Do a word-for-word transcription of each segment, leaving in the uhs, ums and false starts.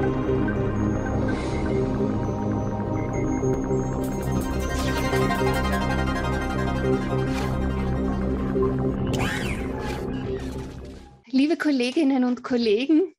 Liebe Kolleginnen und Kollegen,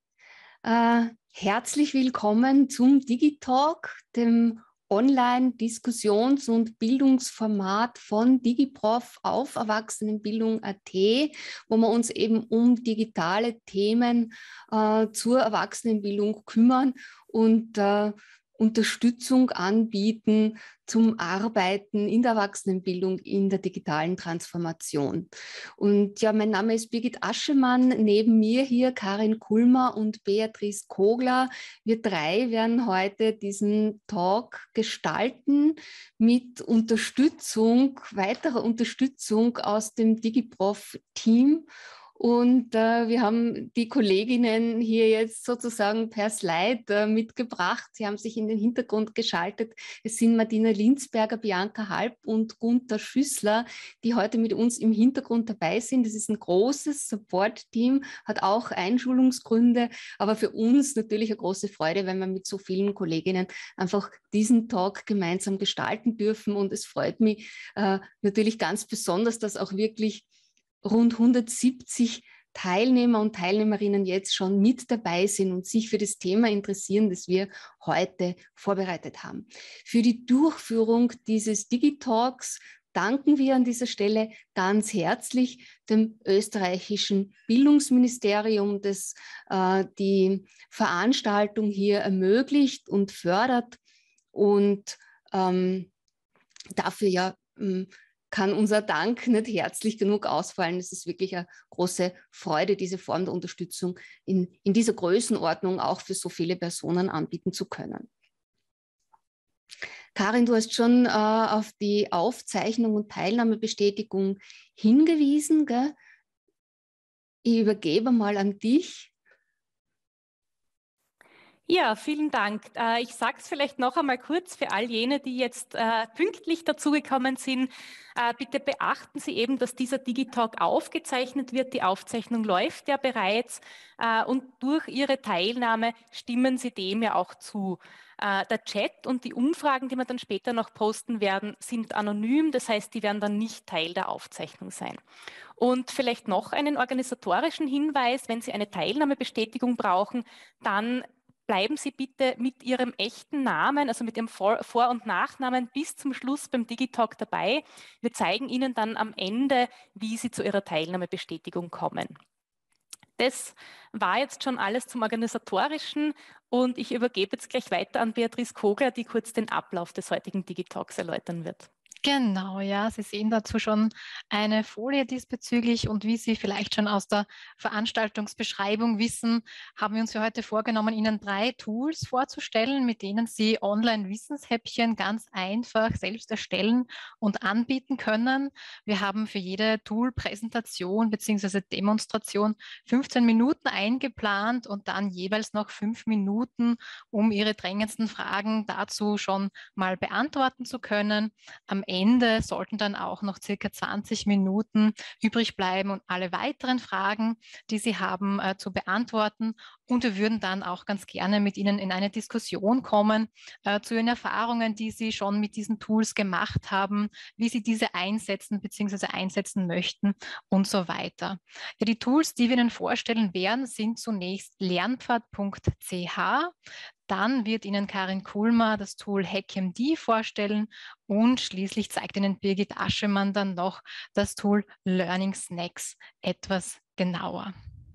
äh, herzlich willkommen zum Digitalk, dem Online-Diskussions- und Bildungsformat von DigiProf auf Erwachsenenbildung Punkt at, wo wir uns eben um digitale Themen äh, zur Erwachsenenbildung kümmern und äh, Unterstützung anbieten zum Arbeiten in der Erwachsenenbildung, in der digitalen Transformation. Und ja, mein Name ist Birgit Aschemann, neben mir hier Karin Kulmer und Beatrice Kogler. Wir drei werden heute diesen Talk gestalten mit Unterstützung, weiterer Unterstützung aus dem DigiProf-Team. Und äh, wir haben die Kolleginnen hier jetzt sozusagen per Slide äh, mitgebracht. Sie haben sich in den Hintergrund geschaltet. Es sind Martina Linsberger, Bianca Halb und Gunther Schüssler, die heute mit uns im Hintergrund dabei sind. Das ist ein großes Support-Team, hat auch Einschulungsgründe, aber für uns natürlich eine große Freude, wenn wir mit so vielen Kolleginnen einfach diesen Talk gemeinsam gestalten dürfen. Und es freut mich äh, natürlich ganz besonders, dass auch wirklich rund hundertsiebzig Teilnehmer und Teilnehmerinnen jetzt schon mit dabei sind und sich für das Thema interessieren, das wir heute vorbereitet haben. Für die Durchführung dieses Digitalks danken wir an dieser Stelle ganz herzlich dem österreichischen Bildungsministerium, das äh, die Veranstaltung hier ermöglicht und fördert. Und ähm, dafür ja ähm, kann unser Dank nicht herzlich genug ausfallen. Es ist wirklich eine große Freude, diese Form der Unterstützung in, in dieser Größenordnung auch für so viele Personen anbieten zu können. Karin, du hast schon äh, auf die Aufzeichnung und Teilnahmebestätigung hingewiesen, gell? Ich übergebe mal an dich. Ja, vielen Dank. Ich sage es vielleicht noch einmal kurz für all jene, die jetzt äh, pünktlich dazugekommen sind. Äh, bitte beachten Sie eben, dass dieser Digitalk aufgezeichnet wird. Die Aufzeichnung läuft ja bereits äh, und durch Ihre Teilnahme stimmen Sie dem ja auch zu. Äh, der Chat und die Umfragen, die wir dann später noch posten werden, sind anonym. Das heißt, die werden dann nicht Teil der Aufzeichnung sein. Und vielleicht noch einen organisatorischen Hinweis: Wenn Sie eine Teilnahmebestätigung brauchen, dann bleiben Sie bitte mit Ihrem echten Namen, also mit Ihrem Vor-, Vor und Nachnamen bis zum Schluss beim Digitalk dabei. Wir zeigen Ihnen dann am Ende, wie Sie zu Ihrer Teilnahmebestätigung kommen. Das war jetzt schon alles zum Organisatorischen und ich übergebe jetzt gleich weiter an Beatrice Kogler, die kurz den Ablauf des heutigen Digitalks erläutern wird. Genau, ja, Sie sehen dazu schon eine Folie diesbezüglich und wie Sie vielleicht schon aus der Veranstaltungsbeschreibung wissen, haben wir uns für heute vorgenommen, Ihnen drei Tools vorzustellen, mit denen Sie Online-Wissenshäppchen ganz einfach selbst erstellen und anbieten können. Wir haben für jede Tool-Präsentation bzw. Demonstration fünfzehn Minuten eingeplant und dann jeweils noch fünf Minuten, um Ihre drängendsten Fragen dazu schon mal beantworten zu können. Am Ende sollten dann auch noch circa zwanzig Minuten übrig bleiben und alle weiteren Fragen, die Sie haben, äh, zu beantworten. Und wir würden dann auch ganz gerne mit Ihnen in eine Diskussion kommen äh, zu Ihren Erfahrungen, die Sie schon mit diesen Tools gemacht haben, wie Sie diese einsetzen bzw. einsetzen möchten und so weiter. Ja, die Tools, die wir Ihnen vorstellen werden, sind zunächst lernpfad punkt c h. Dann wird Ihnen Karin Kulmer das Tool HackMD vorstellen und schließlich zeigt Ihnen Birgit Aschemann dann noch das Tool Learning Snacks etwas genauer.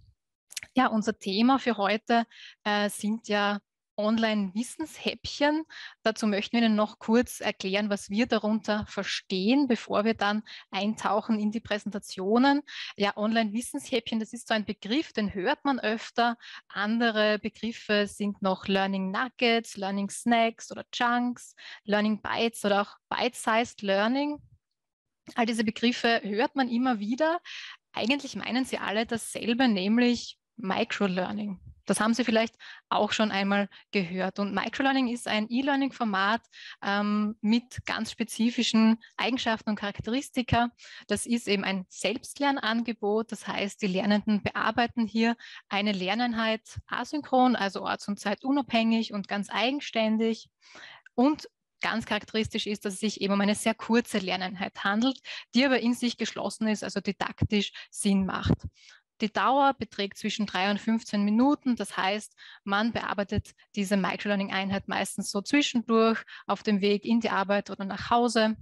Ja, unser Thema für heute äh, sind ja Online-Wissenshäppchen. Dazu möchten wir Ihnen noch kurz erklären, was wir darunter verstehen, bevor wir dann eintauchen in die Präsentationen. Ja, Online-Wissenshäppchen, das ist so ein Begriff, den hört man öfter. Andere Begriffe sind noch Learning Nuggets, Learning Snacks oder Chunks, Learning Bytes oder auch Bite-Sized Learning. All diese Begriffe hört man immer wieder. Eigentlich meinen sie alle dasselbe, nämlich Microlearning. Das haben Sie vielleicht auch schon einmal gehört. Und Microlearning ist ein E-Learning-Format ähm, mit ganz spezifischen Eigenschaften und Charakteristika. Das ist eben ein Selbstlernangebot. Das heißt, die Lernenden bearbeiten hier eine Lerneinheit asynchron, also orts- und zeitunabhängig und ganz eigenständig. Und ganz charakteristisch ist, dass es sich eben um eine sehr kurze Lerneinheit handelt, die aber in sich geschlossen ist, also didaktisch Sinn macht. Die Dauer beträgt zwischen drei und fünfzehn Minuten. Das heißt, man bearbeitet diese Microlearning-Einheit meistens so zwischendurch auf dem Weg in die Arbeit oder nach Hause.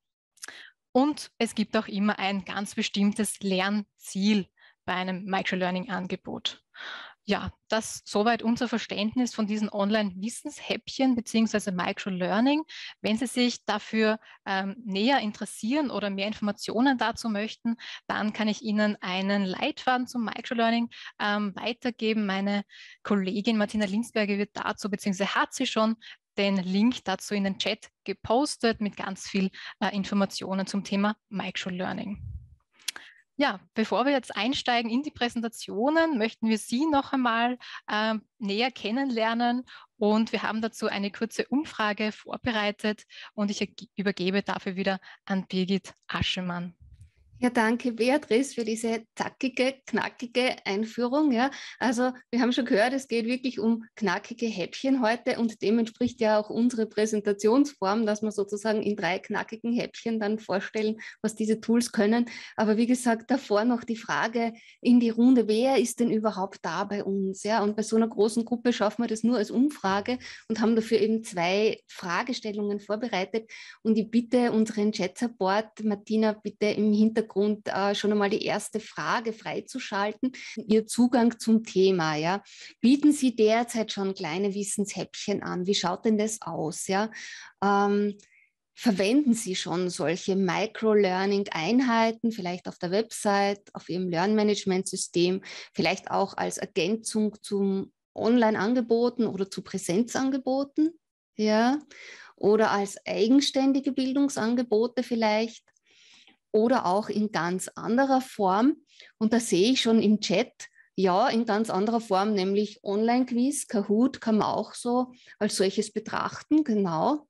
Und es gibt auch immer ein ganz bestimmtes Lernziel bei einem Microlearning-Angebot. Ja, das soweit unser Verständnis von diesen Online-Wissenshäppchen bzw. Microlearning. Wenn Sie sich dafür ähm, näher interessieren oder mehr Informationen dazu möchten, dann kann ich Ihnen einen Leitfaden zum Microlearning ähm, weitergeben. Meine Kollegin Martina Linsberger wird dazu, bzw. hat sie schon den Link dazu in den Chat gepostet mit ganz viel äh, Informationen zum Thema Microlearning. Ja, bevor wir jetzt einsteigen in die Präsentationen, möchten wir Sie noch einmal äh, näher kennenlernen und wir haben dazu eine kurze Umfrage vorbereitet und ich übergebe dafür wieder an Birgit Aschemann. Ja, danke Beatrice für diese zackige, knackige Einführung. Ja. Also wir haben schon gehört, es geht wirklich um knackige Häppchen heute und dem entspricht ja auch unsere Präsentationsform, dass wir sozusagen in drei knackigen Häppchen dann vorstellen, was diese Tools können. Aber wie gesagt, davor noch die Frage in die Runde, wer ist denn überhaupt da bei uns? Ja. Und bei so einer großen Gruppe schaffen wir das nur als Umfrage und haben dafür eben zwei Fragestellungen vorbereitet. Und ich bitte unseren Chat-Support, Martina, bitte im Hintergrund Grund, äh, schon einmal die erste Frage freizuschalten. Ihr Zugang zum Thema, ja. Bieten Sie derzeit schon kleine Wissenshäppchen an? Wie schaut denn das aus, ja? Ähm, verwenden Sie schon solche Micro-Learning-Einheiten, vielleicht auf der Website, auf Ihrem Lernmanagementsystem, vielleicht auch als Ergänzung zum Online-Angeboten oder zu Präsenzangeboten, ja? Oder als eigenständige Bildungsangebote vielleicht? Oder auch in ganz anderer Form. Und da sehe ich schon im Chat, ja, in ganz anderer Form, nämlich Online-Quiz, Kahoot kann man auch so als solches betrachten, genau.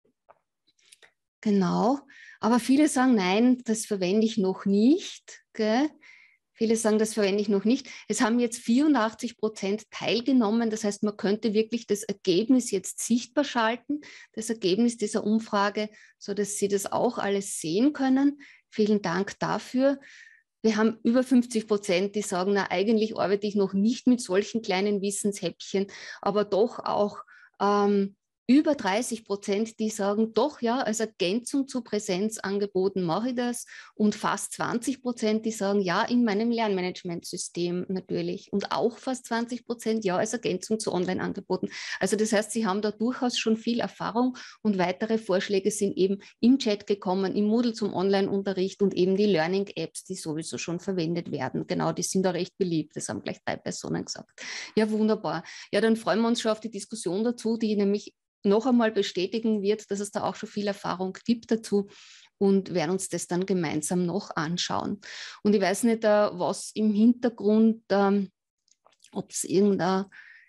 Genau. Aber viele sagen, nein, das verwende ich noch nicht. Gell? Viele sagen, das verwende ich noch nicht. Es haben jetzt vierundachtzig Prozent teilgenommen. Das heißt, man könnte wirklich das Ergebnis jetzt sichtbar schalten, das Ergebnis dieser Umfrage, sodass Sie das auch alles sehen können. Vielen Dank dafür. Wir haben über fünfzig Prozent, die sagen, na, eigentlich arbeite ich noch nicht mit solchen kleinen Wissenshäppchen, aber doch auch ähm, über dreißig Prozent, die sagen, doch, ja, als Ergänzung zu Präsenzangeboten mache ich das. Und fast zwanzig Prozent, die sagen, ja, in meinem Lernmanagementsystem natürlich. Und auch fast zwanzig Prozent, ja, als Ergänzung zu Online-Angeboten. Also das heißt, sie haben da durchaus schon viel Erfahrung und weitere Vorschläge sind eben im Chat gekommen, im Moodle zum Online-Unterricht und eben die Learning-Apps, die sowieso schon verwendet werden. Genau, die sind da recht beliebt. Das haben gleich drei Personen gesagt. Ja, wunderbar. Ja, dann freuen wir uns schon auf die Diskussion dazu, die nämlich noch einmal bestätigen wird, dass es da auch schon viel Erfahrung gibt dazu und werden uns das dann gemeinsam noch anschauen. Und ich weiß nicht, was im Hintergrund, ob es irgendein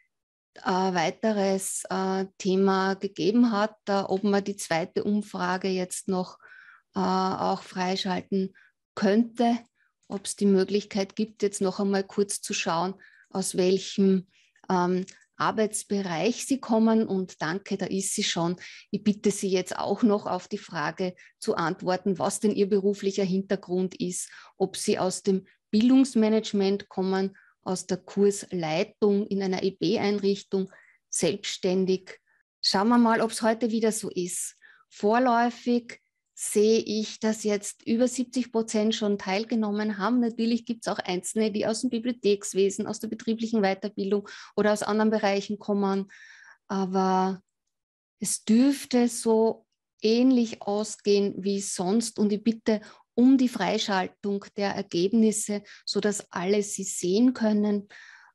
weiteres Thema gegeben hat, ob man die zweite Umfrage jetzt noch auch freischalten könnte, ob es die Möglichkeit gibt, jetzt noch einmal kurz zu schauen, aus welchem ähm, Arbeitsbereich Sie kommen und danke, da ist sie schon. Ich bitte Sie jetzt auch noch auf die Frage zu antworten, was denn Ihr beruflicher Hintergrund ist, ob Sie aus dem Bildungsmanagement kommen, aus der Kursleitung in einer E B-Einrichtung, selbstständig. Schauen wir mal, ob es heute wieder so ist. Vorläufig sehe ich, dass jetzt über siebzig Prozent schon teilgenommen haben. Natürlich gibt es auch Einzelne, die aus dem Bibliothekswesen, aus der betrieblichen Weiterbildung oder aus anderen Bereichen kommen. Aber es dürfte so ähnlich ausgehen wie sonst. Und ich bitte um die Freischaltung der Ergebnisse, sodass alle sie sehen können.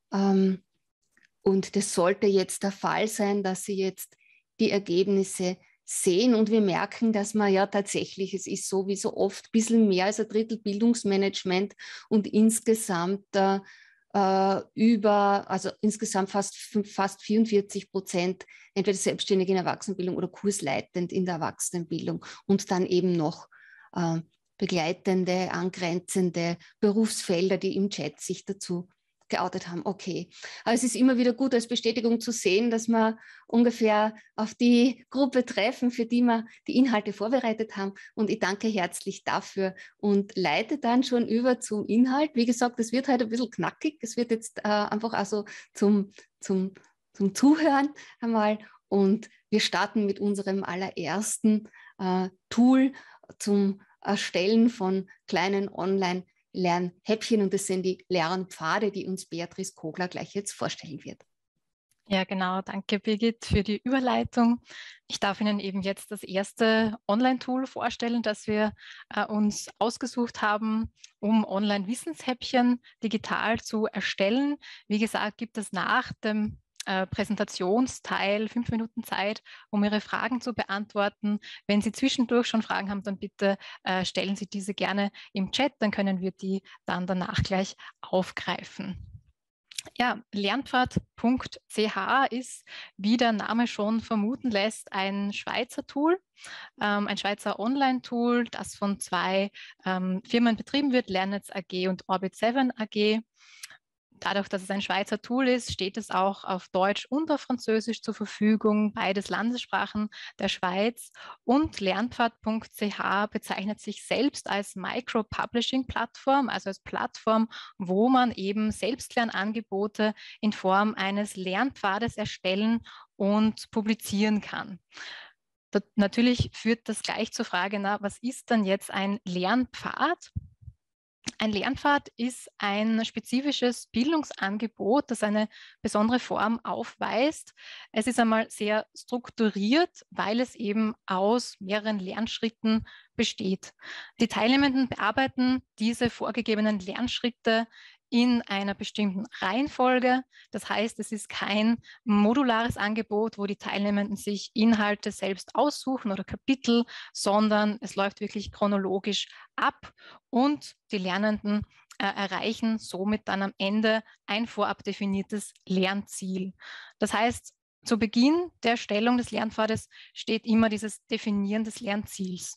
Und das sollte jetzt der Fall sein, dass Sie jetzt die Ergebnisse sehen und wir merken, dass man ja tatsächlich, es ist so wie so oft, ein bisschen mehr als ein Drittel Bildungsmanagement und insgesamt äh, äh, über, also insgesamt fast, fast vierundvierzig Prozent entweder selbstständig in Erwachsenenbildung oder kursleitend in der Erwachsenenbildung und dann eben noch äh, begleitende, angrenzende Berufsfelder, die im Chat sich dazu geoutet haben. Okay, aber es ist immer wieder gut als Bestätigung zu sehen, dass wir ungefähr auf die Gruppe treffen, für die wir die Inhalte vorbereitet haben. Und ich danke herzlich dafür und leite dann schon über zum Inhalt. Wie gesagt, es wird heute ein bisschen knackig. Es wird jetzt äh, einfach also zum, zum, zum Zuhören einmal. Und wir starten mit unserem allerersten äh, Tool zum Erstellen von kleinen Online- Lernhäppchen und das sind die Lernpfade, die uns Beatrice Kogler gleich jetzt vorstellen wird. Ja, genau. Danke, Birgit, für die Überleitung. Ich darf Ihnen eben jetzt das erste Online-Tool vorstellen, das wir äh, uns ausgesucht haben, um Online-Wissenshäppchen digital zu erstellen. Wie gesagt, gibt es nach dem Äh, Präsentationsteil, fünf Minuten Zeit, um Ihre Fragen zu beantworten. Wenn Sie zwischendurch schon Fragen haben, dann bitte äh, stellen Sie diese gerne im Chat, dann können wir die dann danach gleich aufgreifen. Ja, lernpfad punkt c h ist, wie der Name schon vermuten lässt, ein Schweizer Tool, ähm, ein Schweizer Online-Tool, das von zwei ähm, Firmen betrieben wird, Learnnetz A G und Orbit sieben A G. Dadurch, dass es ein Schweizer Tool ist, steht es auch auf Deutsch und auf Französisch zur Verfügung, beides Landessprachen der Schweiz. Und lernpfad punkt c h bezeichnet sich selbst als Micro-Publishing-Plattform, also als Plattform, wo man eben Selbstlernangebote in Form eines Lernpfades erstellen und publizieren kann. Das, natürlich führt das gleich zur Frage, na, was ist denn jetzt ein Lernpfad? Ein Lernpfad ist ein spezifisches Bildungsangebot, das eine besondere Form aufweist. Es ist einmal sehr strukturiert, weil es eben aus mehreren Lernschritten besteht. Die Teilnehmenden bearbeiten diese vorgegebenen Lernschritte in einer bestimmten Reihenfolge. Das heißt, es ist kein modulares Angebot, wo die Teilnehmenden sich Inhalte selbst aussuchen oder Kapitel, sondern es läuft wirklich chronologisch ab und die Lernenden äh, erreichen somit dann am Ende ein vorab definiertes Lernziel. Das heißt, zu Beginn der Erstellung des Lernpfades steht immer dieses Definieren des Lernziels.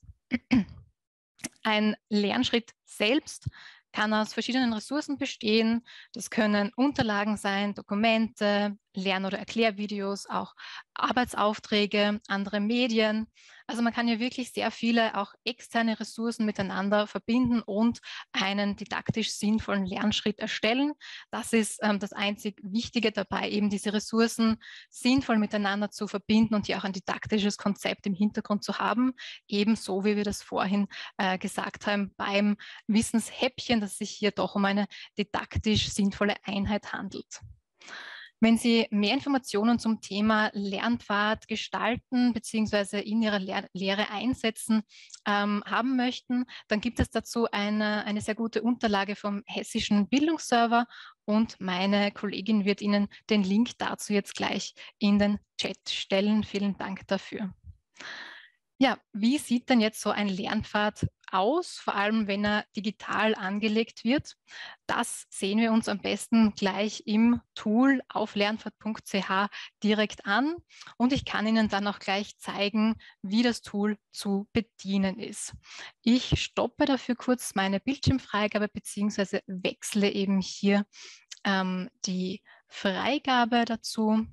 Ein Lernschritt selbst kann aus verschiedenen Ressourcen bestehen. Das können Unterlagen sein, Dokumente, Lern- oder Erklärvideos, auch Arbeitsaufträge, andere Medien. Also man kann ja wirklich sehr viele auch externe Ressourcen miteinander verbinden und einen didaktisch sinnvollen Lernschritt erstellen. Das ist ähm, das einzig Wichtige dabei, eben diese Ressourcen sinnvoll miteinander zu verbinden und hier auch ein didaktisches Konzept im Hintergrund zu haben, ebenso wie wir das vorhin äh, gesagt haben beim Wissenshäppchen, dass es sich hier doch um eine didaktisch sinnvolle Einheit handelt. Wenn Sie mehr Informationen zum Thema Lernpfad gestalten bzw. in Ihrer Lehr Lehre einsetzen ähm, haben möchten, dann gibt es dazu eine, eine sehr gute Unterlage vom Hessischen Bildungsserver und meine Kollegin wird Ihnen den Link dazu jetzt gleich in den Chat stellen. Vielen Dank dafür. Ja, wie sieht denn jetzt so ein Lernpfad aus, vor allem wenn er digital angelegt wird? Das sehen wir uns am besten gleich im Tool auf lernpfad punkt c h direkt an und ich kann Ihnen dann auch gleich zeigen, wie das Tool zu bedienen ist. Ich stoppe dafür kurz meine Bildschirmfreigabe bzw. wechsle eben hier ähm, die Freigabe dazu.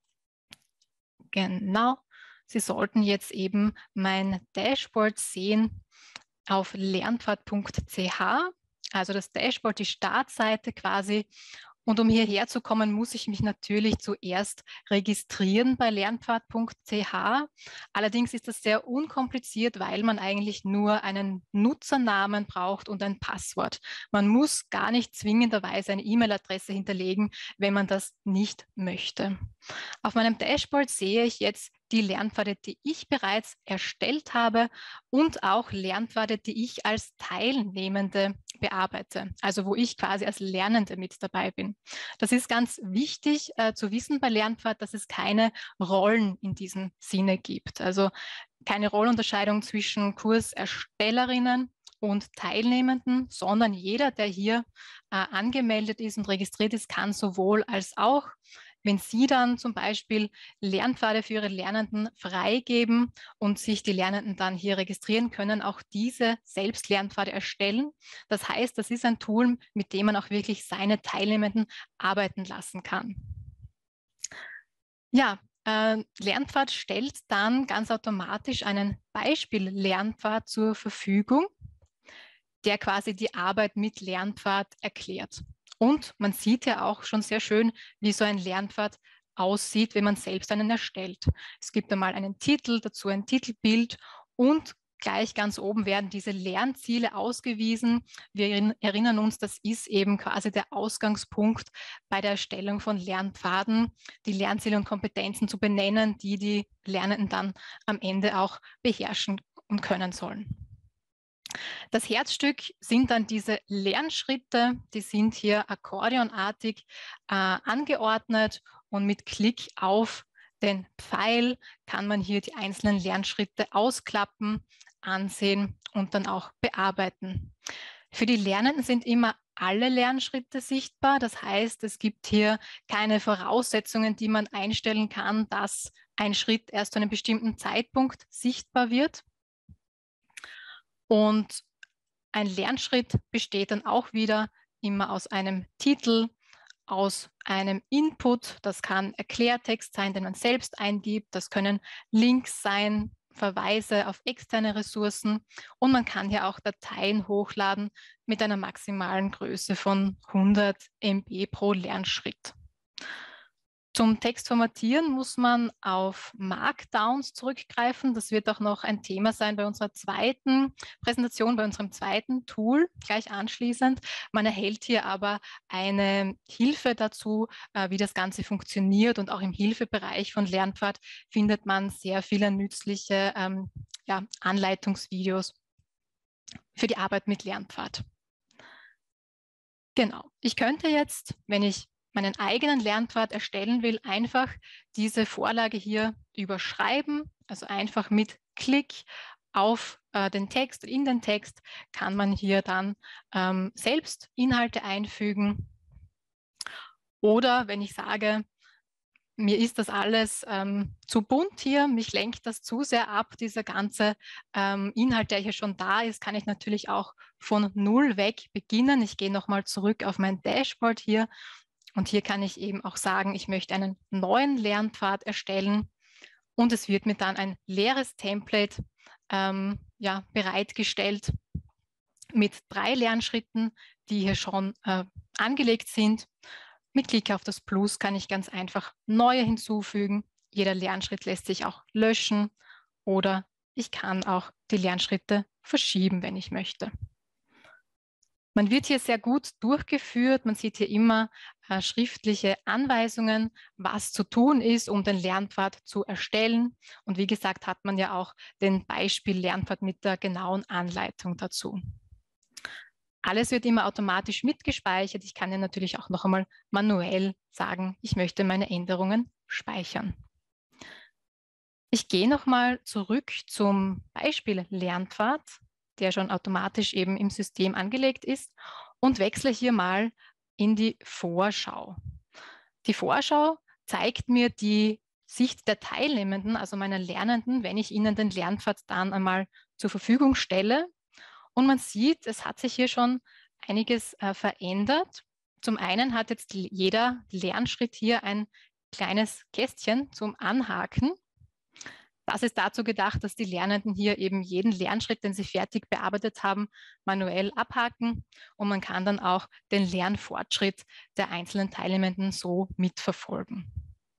Genau. Sie sollten jetzt eben mein Dashboard sehen auf lernpfad punkt c h, also das Dashboard, die Startseite quasi. Und um hierher zu kommen, muss ich mich natürlich zuerst registrieren bei lernpfad punkt c h. Allerdings ist das sehr unkompliziert, weil man eigentlich nur einen Nutzernamen braucht und ein Passwort. Man muss gar nicht zwingenderweise eine E-Mail-Adresse hinterlegen, wenn man das nicht möchte. Auf meinem Dashboard sehe ich jetzt die Lernpfade, die ich bereits erstellt habe und auch Lernpfade, die ich als Teilnehmende bearbeite, also wo ich quasi als Lernende mit dabei bin. Das ist ganz wichtig äh, zu wissen bei Lernpfad, dass es keine Rollen in diesem Sinne gibt. Also keine Rollunterscheidung zwischen Kurserstellerinnen und Teilnehmenden, sondern jeder, der hier äh, angemeldet ist und registriert ist, kann sowohl als auch. Wenn Sie dann zum Beispiel Lernpfade für Ihre Lernenden freigeben und sich die Lernenden dann hier registrieren können, auch diese selbst Lernpfade erstellen. Das heißt, das ist ein Tool, mit dem man auch wirklich seine Teilnehmenden arbeiten lassen kann. Ja, äh, Lernpfad stellt dann ganz automatisch einen Beispiel-Lernpfad zur Verfügung, der quasi die Arbeit mit Lernpfad erklärt. Und man sieht ja auch schon sehr schön, wie so ein Lernpfad aussieht, wenn man selbst einen erstellt. Es gibt einmal einen Titel, dazu ein Titelbild und gleich ganz oben werden diese Lernziele ausgewiesen. Wir erinnern uns, das ist eben quasi der Ausgangspunkt bei der Erstellung von Lernpfaden, die Lernziele und Kompetenzen zu benennen, die die Lernenden dann am Ende auch beherrschen und können sollen. Das Herzstück sind dann diese Lernschritte, die sind hier akkordeonartig äh, angeordnet und mit Klick auf den Pfeil kann man hier die einzelnen Lernschritte ausklappen, ansehen und dann auch bearbeiten. Für die Lernenden sind immer alle Lernschritte sichtbar. Das heißt, es gibt hier keine Voraussetzungen, die man einstellen kann, dass ein Schritt erst zu einem bestimmten Zeitpunkt sichtbar wird. Und ein Lernschritt besteht dann auch wieder immer aus einem Titel, aus einem Input. Das kann Erklärtext sein, den man selbst eingibt. Das können Links sein, Verweise auf externe Ressourcen. Und man kann hier auch Dateien hochladen mit einer maximalen Größe von hundert Megabyte pro Lernschritt. Zum Textformatieren muss man auf Markdowns zurückgreifen. Das wird auch noch ein Thema sein bei unserer zweiten Präsentation, bei unserem zweiten Tool gleich anschließend. Man erhält hier aber eine Hilfe dazu, wie das Ganze funktioniert. Und auch im Hilfebereich von Lernpfad findet man sehr viele nützliche ähm, ja, Anleitungsvideos für die Arbeit mit Lernpfad. Genau. Ich könnte jetzt, wenn ich meinen eigenen Lernpfad erstellen will, einfach diese Vorlage hier überschreiben. Also einfach mit Klick auf äh, den Text, in den Text kann man hier dann ähm, selbst Inhalte einfügen. Oder wenn ich sage, mir ist das alles ähm, zu bunt hier, mich lenkt das zu sehr ab, dieser ganze ähm, Inhalt, der hier schon da ist, kann ich natürlich auch von null weg beginnen. Ich gehe nochmal zurück auf mein Dashboard hier. Und hier kann ich eben auch sagen, ich möchte einen neuen Lernpfad erstellen und es wird mir dann ein leeres Template ähm, ja, bereitgestellt mit drei Lernschritten, die hier schon äh, angelegt sind. Mit Klick auf das Plus kann ich ganz einfach neue hinzufügen. Jeder Lernschritt lässt sich auch löschen oder ich kann auch die Lernschritte verschieben, wenn ich möchte. Man wird hier sehr gut durchgeführt. Man sieht hier immer äh, schriftliche Anweisungen, was zu tun ist, um den Lernpfad zu erstellen. Und wie gesagt, hat man ja auch den Beispiel-Lernpfad mit der genauen Anleitung dazu. Alles wird immer automatisch mitgespeichert. Ich kann ja natürlich auch noch einmal manuell sagen, ich möchte meine Änderungen speichern. Ich gehe nochmal zurück zum Beispiel-Lernpfad, der schon automatisch eben im System angelegt ist und wechsle hier mal in die Vorschau. Die Vorschau zeigt mir die Sicht der Teilnehmenden, also meiner Lernenden, wenn ich ihnen den Lernpfad dann einmal zur Verfügung stelle. Und man sieht, es hat sich hier schon einiges äh, verändert. Zum einen hat jetzt jeder Lernschritt hier ein kleines Kästchen zum Anhaken. Das ist dazu gedacht, dass die Lernenden hier eben jeden Lernschritt, den sie fertig bearbeitet haben, manuell abhaken und man kann dann auch den Lernfortschritt der einzelnen Teilnehmenden so mitverfolgen.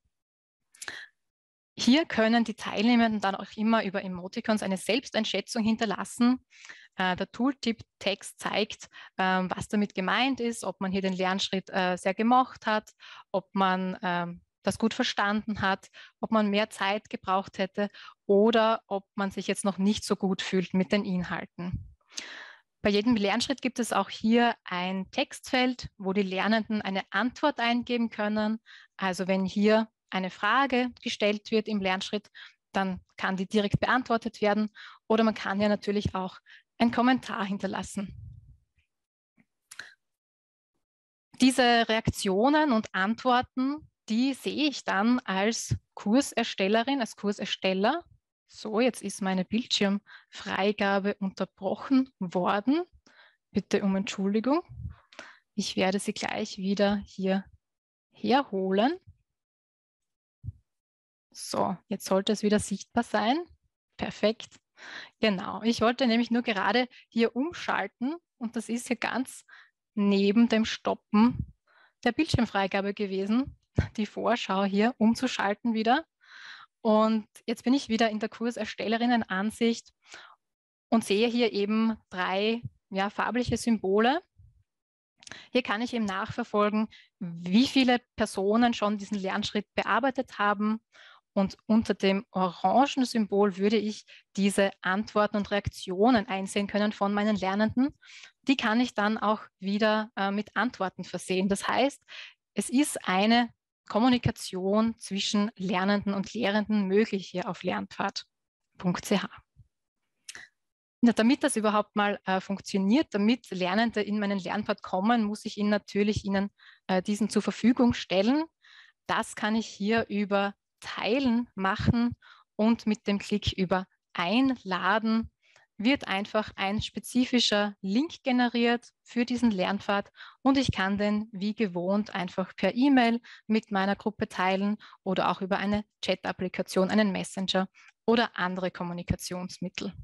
Hier können die Teilnehmenden dann auch immer über Emoticons eine Selbsteinschätzung hinterlassen. Äh, der Tooltip-Text zeigt, äh, was damit gemeint ist, ob man hier den Lernschritt äh, sehr gemocht hat, ob man äh, das gut verstanden hat, ob man mehr Zeit gebraucht hätte oder ob man sich jetzt noch nicht so gut fühlt mit den Inhalten. Bei jedem Lernschritt gibt es auch hier ein Textfeld, wo die Lernenden eine Antwort eingeben können. Also wenn hier eine Frage gestellt wird im Lernschritt, dann kann die direkt beantwortet werden oder man kann ja natürlich auch einen Kommentar hinterlassen. Diese Reaktionen und Antworten, die sehe ich dann als Kurserstellerin, als Kursersteller. So, jetzt ist meine Bildschirmfreigabe unterbrochen worden. Bitte um Entschuldigung. Ich werde sie gleich wieder hier herholen. So, jetzt sollte es wieder sichtbar sein. Perfekt. Genau, ich wollte nämlich nur gerade hier umschalten und das ist hier ganz neben dem Stoppen der Bildschirmfreigabe gewesen, die Vorschau hier umzuschalten wieder. Und jetzt bin ich wieder in der Kurserstellerinnen-Ansicht und sehe hier eben drei ja, farbliche Symbole. Hier kann ich eben nachverfolgen, wie viele Personen schon diesen Lernschritt bearbeitet haben. Und unter dem orangen Symbol würde ich diese Antworten und Reaktionen einsehen können von meinen Lernenden. Die kann ich dann auch wieder äh, mit Antworten versehen. Das heißt, es ist eine Kommunikation zwischen Lernenden und Lehrenden möglich hier auf lernpfad punkt c h. Ja, damit das überhaupt mal äh, funktioniert, damit Lernende in meinen Lernpfad kommen, muss ich ihnen natürlich ihnen äh, diesen zur Verfügung stellen. Das kann ich hier über Teilen machen und mit dem Klick über Einladen wird einfach ein spezifischer Link generiert für diesen Lernpfad und ich kann den wie gewohnt einfach per E-Mail mit meiner Gruppe teilen oder auch über eine Chat-Applikation, einen Messenger oder andere Kommunikationsmittel.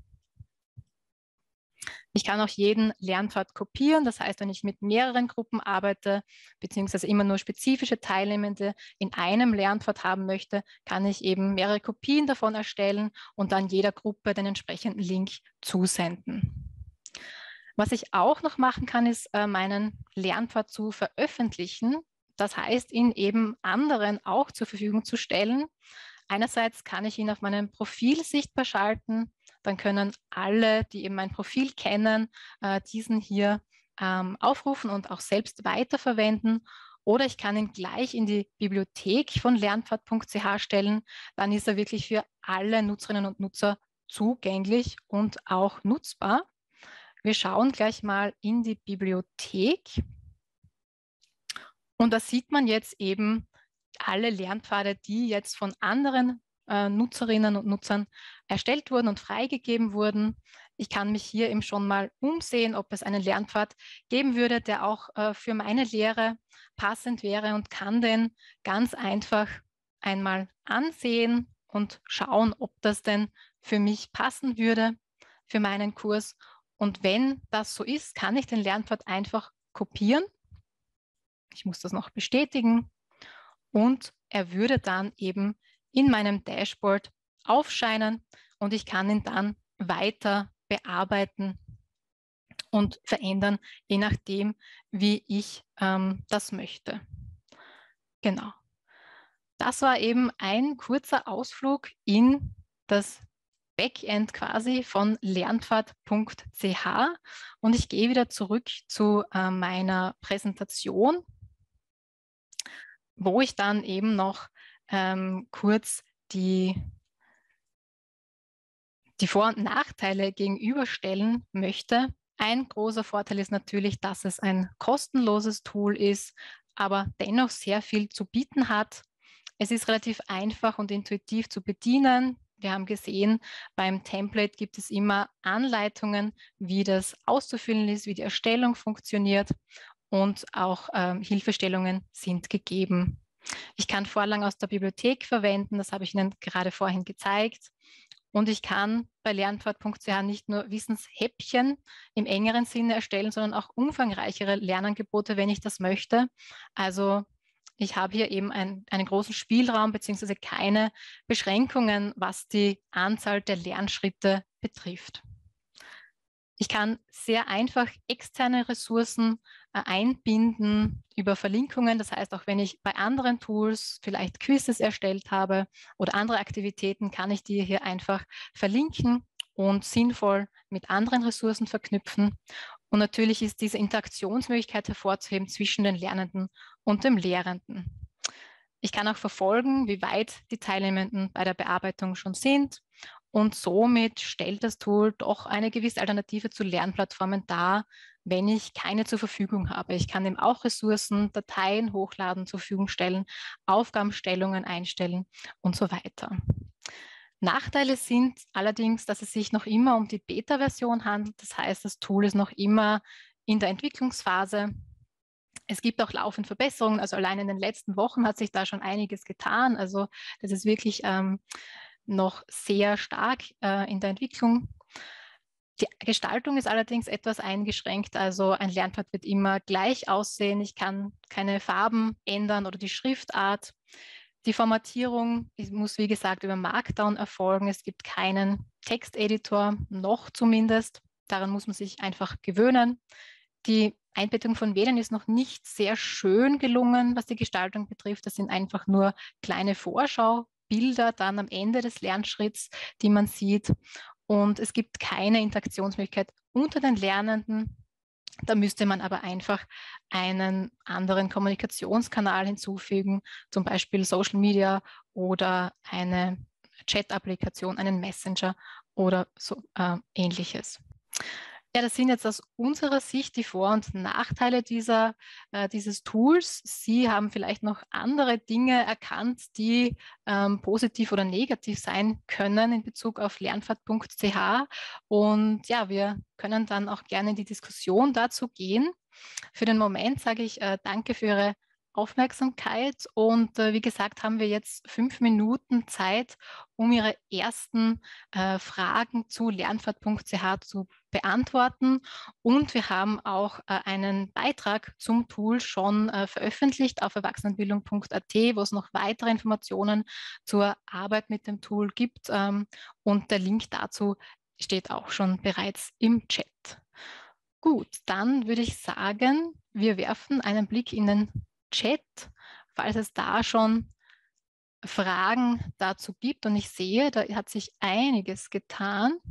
Ich kann auch jeden Lernpfad kopieren, das heißt, wenn ich mit mehreren Gruppen arbeite, beziehungsweise immer nur spezifische Teilnehmende in einem Lernpfad haben möchte, kann ich eben mehrere Kopien davon erstellen und dann jeder Gruppe den entsprechenden Link zusenden. Was ich auch noch machen kann, ist, meinen Lernpfad zu veröffentlichen, das heißt, ihn eben anderen auch zur Verfügung zu stellen. Einerseits kann ich ihn auf meinem Profil sichtbar schalten, dann können alle, die eben mein Profil kennen, äh, diesen hier ähm, aufrufen und auch selbst weiterverwenden. Oder ich kann ihn gleich in die Bibliothek von lernpfad punkt c h stellen. Dann ist er wirklich für alle Nutzerinnen und Nutzer zugänglich und auch nutzbar. Wir schauen gleich mal in die Bibliothek. Und da sieht man jetzt eben alle Lernpfade, die jetzt von anderen äh, Nutzerinnen und Nutzern erstellt wurden und freigegeben wurden. Ich kann mich hier eben schon mal umsehen, ob es einen Lernpfad geben würde, der auch äh, für meine Lehre passend wäre und kann den ganz einfach einmal ansehen und schauen, ob das denn für mich passen würde, für meinen Kurs. Und wenn das so ist, kann ich den Lernpfad einfach kopieren. Ich muss das noch bestätigen. Und er würde dann eben in meinem Dashboard aufscheinen und ich kann ihn dann weiter bearbeiten und verändern, je nachdem, wie ich ähm, das möchte. Genau. Das war eben ein kurzer Ausflug in das Backend quasi von lernpfad punkt c h und ich gehe wieder zurück zu äh, meiner Präsentation, wo ich dann eben noch ähm, kurz die, die Vor- und Nachteile gegenüberstellen möchte. Ein großer Vorteil ist natürlich, dass es ein kostenloses Tool ist, aber dennoch sehr viel zu bieten hat. Es ist relativ einfach und intuitiv zu bedienen. Wir haben gesehen, beim Template gibt es immer Anleitungen, wie das auszufüllen ist, wie die Erstellung funktioniert und auch ähm, Hilfestellungen sind gegeben. Ich kann Vorlagen aus der Bibliothek verwenden, das habe ich Ihnen gerade vorhin gezeigt. Und ich kann bei lernpfad punkt c h nicht nur Wissenshäppchen im engeren Sinne erstellen, sondern auch umfangreichere Lernangebote, wenn ich das möchte. Also ich habe hier eben ein, einen großen Spielraum bzw. keine Beschränkungen, was die Anzahl der Lernschritte betrifft. Ich kann sehr einfach externe Ressourcen äh, einbinden über Verlinkungen. Das heißt, auch wenn ich bei anderen Tools vielleicht Quizzes erstellt habe oder andere Aktivitäten, kann ich die hier einfach verlinken und sinnvoll mit anderen Ressourcen verknüpfen. Und natürlich ist diese Interaktionsmöglichkeit hervorzuheben zwischen den Lernenden und dem Lehrenden. Ich kann auch verfolgen, wie weit die Teilnehmenden bei der Bearbeitung schon sind Und somit stellt das Tool doch eine gewisse Alternative zu Lernplattformen dar, wenn ich keine zur Verfügung habe. Ich kann dem auch Ressourcen, Dateien hochladen, zur Verfügung stellen, Aufgabenstellungen einstellen und so weiter. Nachteile sind allerdings, dass es sich noch immer um die Beta-Version handelt. Das heißt, das Tool ist noch immer in der Entwicklungsphase. Es gibt auch laufend Verbesserungen. Also allein in den letzten Wochen hat sich da schon einiges getan. Also das ist wirklich ähm, noch sehr stark äh, in der Entwicklung. Die Gestaltung ist allerdings etwas eingeschränkt. Also ein Lernpfad wird immer gleich aussehen. Ich kann keine Farben ändern oder die Schriftart. Die Formatierung muss, wie gesagt, über Markdown erfolgen. Es gibt keinen Texteditor, noch zumindest. Daran muss man sich einfach gewöhnen. Die Einbettung von Wählern ist noch nicht sehr schön gelungen, was die Gestaltung betrifft. Das sind einfach nur kleine Vorschaubilder dann am Ende des Lernschritts, die man sieht. Und es gibt keine Interaktionsmöglichkeit unter den Lernenden. Da müsste man aber einfach einen anderen Kommunikationskanal hinzufügen, zum Beispiel Social Media oder eine Chat-Applikation, einen Messenger oder so äh, ähnliches. Ja, das sind jetzt aus unserer Sicht die Vor- und Nachteile dieser, äh, dieses Tools. Sie haben vielleicht noch andere Dinge erkannt, die ähm, positiv oder negativ sein können in Bezug auf lernpfad punkt c h. Und ja, wir können dann auch gerne in die Diskussion dazu gehen. Für den Moment sage ich äh, danke für Ihre Aufmerksamkeit und äh, wie gesagt haben wir jetzt fünf Minuten Zeit, um Ihre ersten äh, Fragen zu lernpfad punkt c h zu beantworten und wir haben auch äh, einen Beitrag zum Tool schon äh, veröffentlicht auf erwachsenenbildung punkt a t, wo es noch weitere Informationen zur Arbeit mit dem Tool gibt ähm, und der Link dazu steht auch schon bereits im Chat. Gut, dann würde ich sagen, wir werfen einen Blick in den Chat, falls es da schon Fragen dazu gibt. Und ich sehe, da hat sich einiges getan.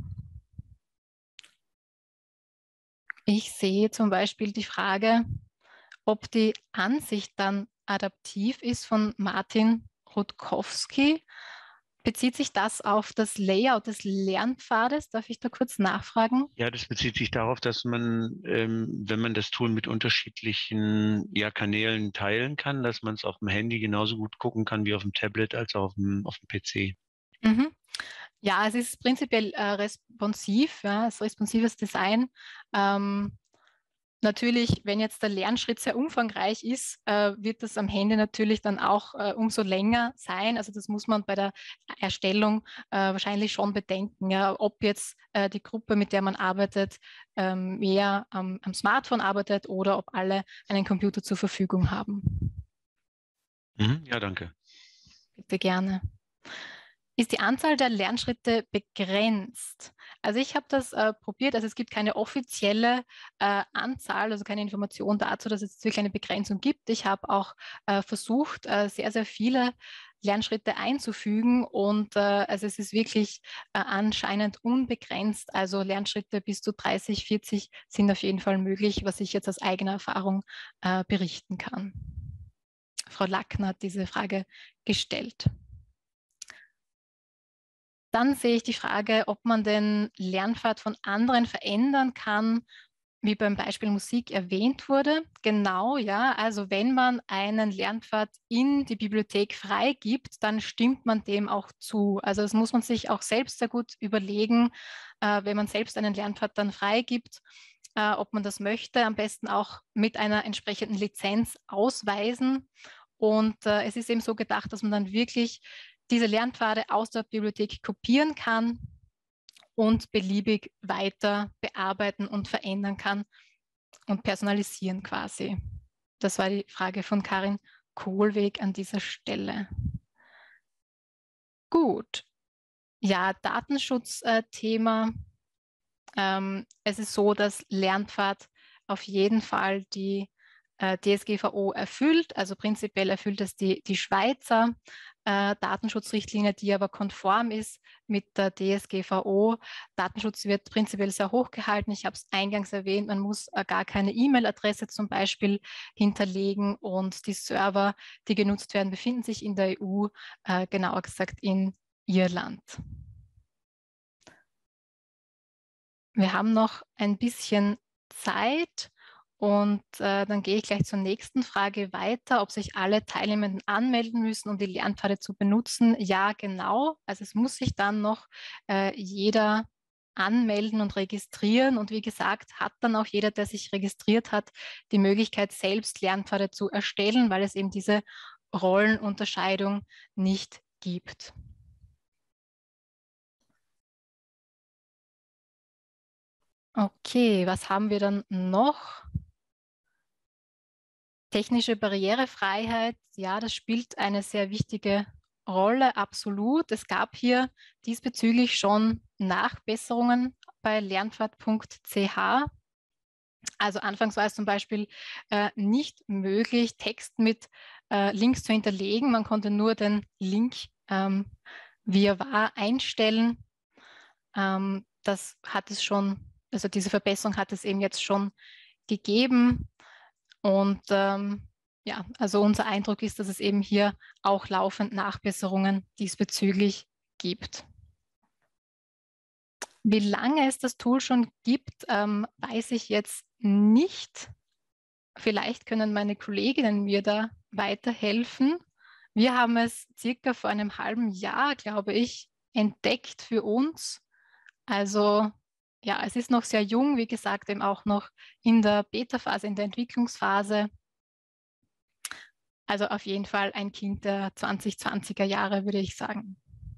Ich sehe zum Beispiel die Frage, ob die Ansicht dann adaptiv ist von Martin Rutkowski. Bezieht sich das auf das Layout des Lernpfades? Darf ich da kurz nachfragen? Ja, das bezieht sich darauf, dass man, ähm, wenn man das Tool mit unterschiedlichen ja, Kanälen teilen kann, dass man es auf dem Handy genauso gut gucken kann wie auf dem Tablet als auch auf dem, auf dem P C. Mhm. Ja, es ist prinzipiell äh, responsiv, ja, es ist responsives Design. Ähm, Natürlich, wenn jetzt der Lernschritt sehr umfangreich ist, äh, wird das am Handy natürlich dann auch äh, umso länger sein. Also das muss man bei der Erstellung äh, wahrscheinlich schon bedenken, ja, ob jetzt äh, die Gruppe, mit der man arbeitet, ähm, mehr am, am Smartphone arbeitet oder ob alle einen Computer zur Verfügung haben. Mhm, ja, danke. Bitte gerne. Ist die Anzahl der Lernschritte begrenzt? Also ich habe das äh, probiert, also es gibt keine offizielle äh, Anzahl, also keine Information dazu, dass es wirklich eine Begrenzung gibt. Ich habe auch äh, versucht, äh, sehr, sehr viele Lernschritte einzufügen und äh, also es ist wirklich äh, anscheinend unbegrenzt. Also Lernschritte bis zu dreißig, vierzig sind auf jeden Fall möglich, was ich jetzt aus eigener Erfahrung äh, berichten kann. Frau Lackner hat diese Frage gestellt. Dann sehe ich die Frage, ob man den Lernpfad von anderen verändern kann, wie beim Beispiel Musik erwähnt wurde. Genau, ja. Also wenn man einen Lernpfad in die Bibliothek freigibt, dann stimmt man dem auch zu. Also das muss man sich auch selbst sehr gut überlegen, äh, wenn man selbst einen Lernpfad dann freigibt, äh, ob man das möchte. Am besten auch mit einer entsprechenden Lizenz ausweisen. Und äh, es ist eben so gedacht, dass man dann wirklich diese Lernpfade aus der Bibliothek kopieren kann und beliebig weiter bearbeiten und verändern kann und personalisieren quasi. Das war die Frage von Karin Kohlweg an dieser Stelle. Gut. Ja, Datenschutzthema. Ähm, es ist so, dass Lernpfad auf jeden Fall die äh, D S G V O erfüllt. Also prinzipiell erfüllt es die, die Schweizer äh, Datenschutzrichtlinie, die aber konform ist mit der D S G V O. Datenschutz wird prinzipiell sehr hoch gehalten. Ich habe es eingangs erwähnt, man muss äh, gar keine E-Mail-Adresse zum Beispiel hinterlegen und die Server, die genutzt werden, befinden sich in der E U, äh, genauer gesagt in Irland. wir haben noch ein bisschen Zeit und äh, dann gehe ich gleich zur nächsten Frage weiter, ob sich alle Teilnehmenden anmelden müssen, um die Lernpfade zu benutzen. Ja, genau. Also es muss sich dann noch äh, jeder anmelden und registrieren. Und wie gesagt, hat dann auch jeder, der sich registriert hat, die Möglichkeit, selbst Lernpfade zu erstellen, weil es eben diese Rollenunterscheidung nicht gibt. Okay, was haben wir dann noch? Technische Barrierefreiheit, ja, das spielt eine sehr wichtige Rolle, absolut. Es gab hier diesbezüglich schon Nachbesserungen bei lernpfad punkt c h. Also anfangs war es zum Beispiel äh, nicht möglich, Text mit äh, Links zu hinterlegen. Man konnte nur den Link, ähm, wie er war, einstellen. Ähm, das hat es schon, also diese Verbesserung hat es eben jetzt schon gegeben. Und ähm, ja, also unser Eindruck ist, dass es eben hier auch laufend Nachbesserungen diesbezüglich gibt. Wie lange es das Tool schon gibt, ähm, weiß ich jetzt nicht. Vielleicht können meine Kolleginnen mir da weiterhelfen. Wir haben es circa vor einem halben Jahr, glaube ich, entdeckt für uns. Also ja, es ist noch sehr jung, wie gesagt, eben auch noch in der Beta-Phase, in der Entwicklungsphase. Also auf jeden Fall ein Kind der zwanzig zwanziger Jahre, würde ich sagen.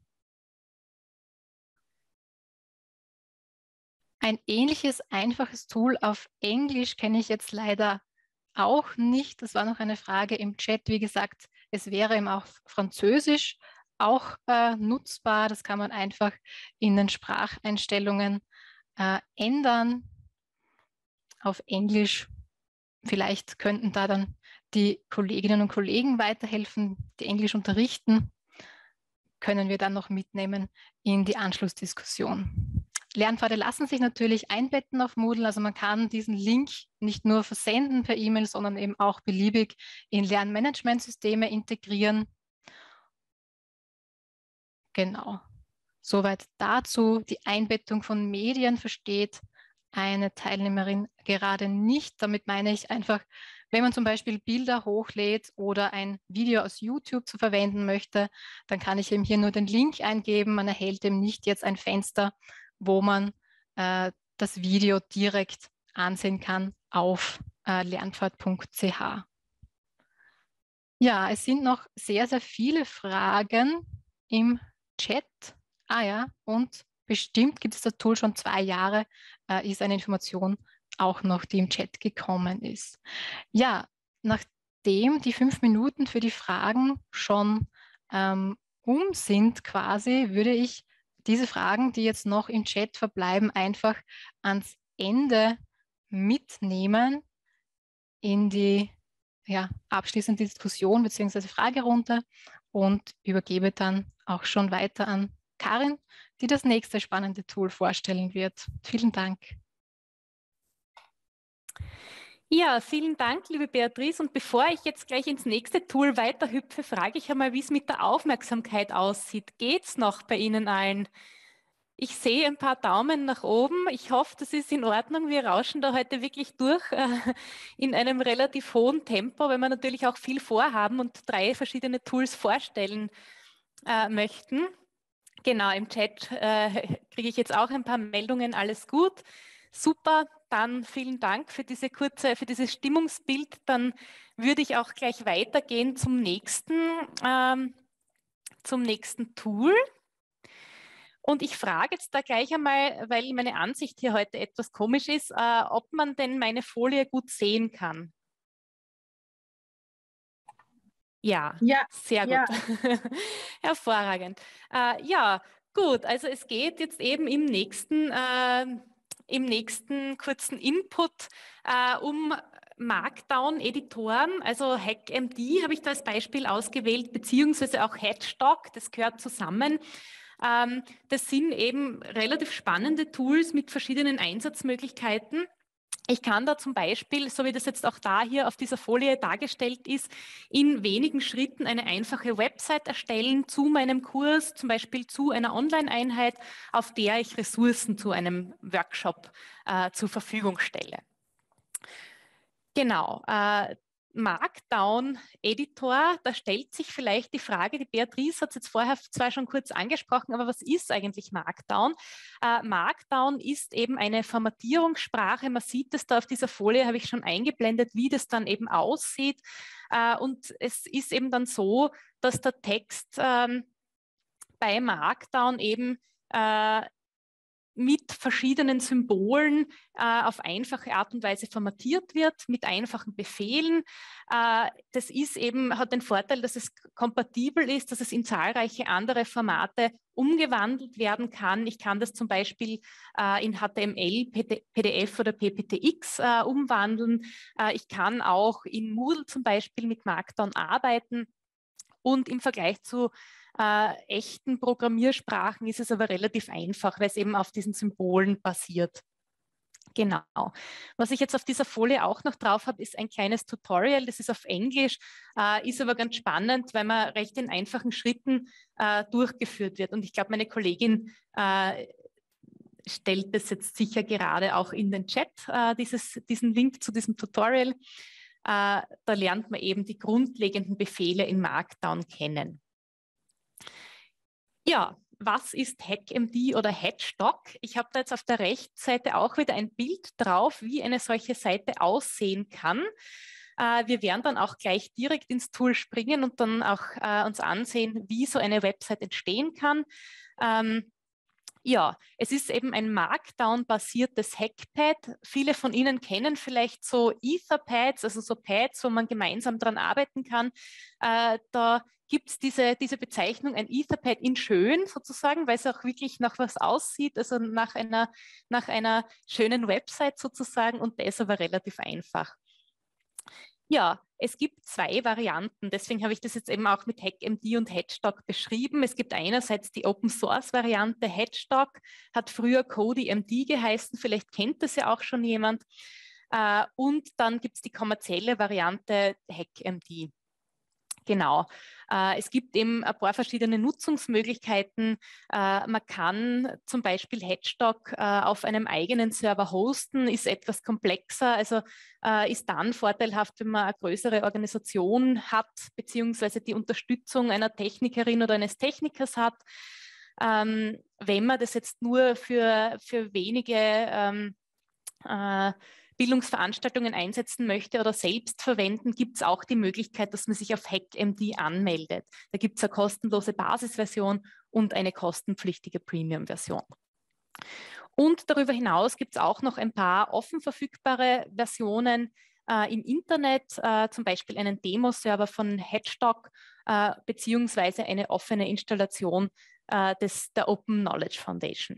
Ein ähnliches, einfaches Tool auf Englisch kenne ich jetzt leider auch nicht. Das war noch eine Frage im Chat. Wie gesagt, es wäre eben auch Französisch auch äh, nutzbar. Das kann man einfach in den Spracheinstellungen äh, ändern. Auf Englisch, vielleicht könnten da dann die Kolleginnen und Kollegen weiterhelfen, die Englisch unterrichten, können wir dann noch mitnehmen in die Anschlussdiskussion. Lernpfade lassen sich natürlich einbetten auf Moodle, also man kann diesen Link nicht nur versenden per E-Mail, sondern eben auch beliebig in Lernmanagementsysteme integrieren. Genau, soweit dazu. Die Einbettung von Medien versteht eine Teilnehmerin gerade nicht. Damit meine ich einfach, wenn man zum Beispiel Bilder hochlädt oder ein Video aus YouTube zu verwenden möchte, dann kann ich eben hier nur den Link eingeben. Man erhält eben nicht jetzt ein Fenster, wo man äh, das Video direkt ansehen kann auf äh, lernpfad punkt c h. Ja, es sind noch sehr, sehr viele Fragen im Chat. Ah ja, und bestimmt gibt es das Tool schon zwei Jahre, äh, ist eine Information auch noch, die im Chat gekommen ist. Ja, nachdem die fünf Minuten für die Fragen schon ähm, um sind quasi, würde ich diese Fragen, die jetzt noch im Chat verbleiben, einfach ans Ende mitnehmen in die ja, abschließende Diskussion bzw. Fragerunde und übergebe dann auch schon weiter an Karin, die das nächste spannende Tool vorstellen wird. Vielen Dank. Ja, vielen Dank, liebe Beatrice. Und bevor ich jetzt gleich ins nächste Tool weiterhüpfe, frage ich einmal, wie es mit der Aufmerksamkeit aussieht. Geht es noch bei Ihnen allen? Ich sehe ein paar Daumen nach oben. Ich hoffe, das ist in Ordnung. Wir rauschen da heute wirklich durch äh, in einem relativ hohen Tempo, weil wir natürlich auch viel vorhaben und drei verschiedene Tools vorstellen äh, möchten. Genau, im Chat äh, kriege ich jetzt auch ein paar Meldungen. Alles gut. Super, dann vielen Dank für diese kurze, für dieses Stimmungsbild. Dann würde ich auch gleich weitergehen zum nächsten, ähm, zum nächsten Tool. Und ich frage jetzt da gleich einmal, weil meine Ansicht hier heute etwas komisch ist, äh, ob man denn meine Folie gut sehen kann. Ja, ja, sehr gut. Ja. Hervorragend. Äh, ja, gut, also es geht jetzt eben im nächsten, äh, im nächsten kurzen Input äh, um Markdown-Editoren, also HackMD habe ich da als Beispiel ausgewählt, beziehungsweise auch Hatchstock, das gehört zusammen. Ähm, das sind eben relativ spannende Tools mit verschiedenen Einsatzmöglichkeiten. Ich kann da zum Beispiel, so wie das jetzt auch da hier auf dieser Folie dargestellt ist, in wenigen Schritten eine einfache Website erstellen zu meinem Kurs, zum Beispiel zu einer Online-Einheit, auf der ich Ressourcen zu einem Workshop äh, zur Verfügung stelle. Genau. Äh, Markdown-Editor, da stellt sich vielleicht die Frage, die Beatrice hat es jetzt vorher zwar schon kurz angesprochen, aber was ist eigentlich Markdown? Äh, Markdown ist eben eine Formatierungssprache. Man sieht es da auf dieser Folie, habe ich schon eingeblendet, wie das dann eben aussieht. Äh, und es ist eben dann so, dass der Text ähm, bei Markdown eben äh, mit verschiedenen Symbolen äh, auf einfache Art und Weise formatiert wird, mit einfachen Befehlen. Äh, das ist eben, hat den Vorteil, dass es kompatibel ist, dass es in zahlreiche andere Formate umgewandelt werden kann. Ich kann das zum Beispiel äh, in H T M L, P D F oder P P T X äh, umwandeln. Äh, ich kann auch in Moodle zum Beispiel mit Markdown arbeiten. Und im Vergleich zu äh, echten Programmiersprachen ist es aber relativ einfach, weil es eben auf diesen Symbolen basiert. Genau. Was ich jetzt auf dieser Folie auch noch drauf habe, ist ein kleines Tutorial. Das ist auf Englisch, äh, ist aber ganz spannend, weil man recht in einfachen Schritten äh, durchgeführt wird. Und ich glaube, meine Kollegin äh, stellt das jetzt sicher gerade auch in den Chat, äh, dieses, diesen Link zu diesem Tutorial. Uh, da lernt man eben die grundlegenden Befehle in Markdown kennen. Ja, was ist HackMD oder Hatchdoc? Ich habe da jetzt auf der rechten Seite auch wieder ein Bild drauf, wie eine solche Seite aussehen kann. Uh, wir werden dann auch gleich direkt ins Tool springen und dann auch uh, uns ansehen, wie so eine Website entstehen kann. Um, Ja, es ist eben ein Markdown-basiertes Hackpad. Viele von Ihnen kennen vielleicht so Etherpads, also so Pads, wo man gemeinsam dran arbeiten kann. Äh, da gibt es diese, diese Bezeichnung, ein Etherpad in schön sozusagen, weil es auch wirklich nach was aussieht, also nach einer, nach einer schönen Website sozusagen, und das aber relativ einfach. Ja, es gibt zwei Varianten, deswegen habe ich das jetzt eben auch mit HackMD und Hatchdoc beschrieben. Es gibt einerseits die Open-Source-Variante. Hatchdoc hat früher CodyMD geheißen, vielleicht kennt das ja auch schon jemand. Äh, und dann gibt es die kommerzielle Variante HackMD. Genau. Äh, es gibt eben ein paar verschiedene Nutzungsmöglichkeiten. Äh, man kann zum Beispiel Hatchdoc äh, auf einem eigenen Server hosten, ist etwas komplexer, also äh, ist dann vorteilhaft, wenn man eine größere Organisation hat, beziehungsweise die Unterstützung einer Technikerin oder eines Technikers hat. Ähm, wenn man das jetzt nur für, für wenige ähm, äh, Bildungsveranstaltungen einsetzen möchte oder selbst verwenden, gibt es auch die Möglichkeit, dass man sich auf HackMD anmeldet. Da gibt es eine kostenlose Basisversion und eine kostenpflichtige Premium-Version. Und darüber hinaus gibt es auch noch ein paar offen verfügbare Versionen äh, im Internet, äh, zum Beispiel einen Demo-Server von Hatchdoc äh, beziehungsweise eine offene Installation äh, des, der Open Knowledge Foundation.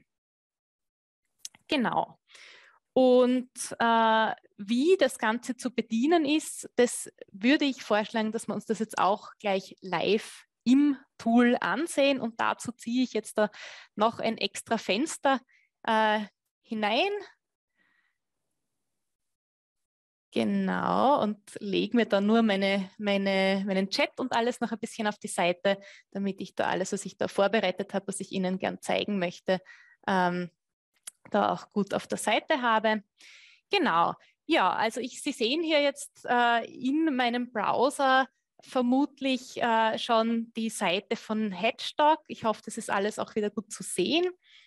Genau. Und äh, wie das Ganze zu bedienen ist, das würde ich vorschlagen, dass wir uns das jetzt auch gleich live im Tool ansehen. Und dazu ziehe ich jetzt da noch ein extra Fenster äh, hinein. Genau, und lege mir dann nur meine, meine, meinen Chat und alles noch ein bisschen auf die Seite, damit ich da alles, was ich da vorbereitet habe, was ich Ihnen gern zeigen möchte, ähm, da auch gut auf der Seite habe. Genau, ja, also ich, Sie sehen hier jetzt äh, in meinem Browser vermutlich äh, schon die Seite von Hatchdoc. Ich hoffe, das ist alles auch wieder gut zu sehen.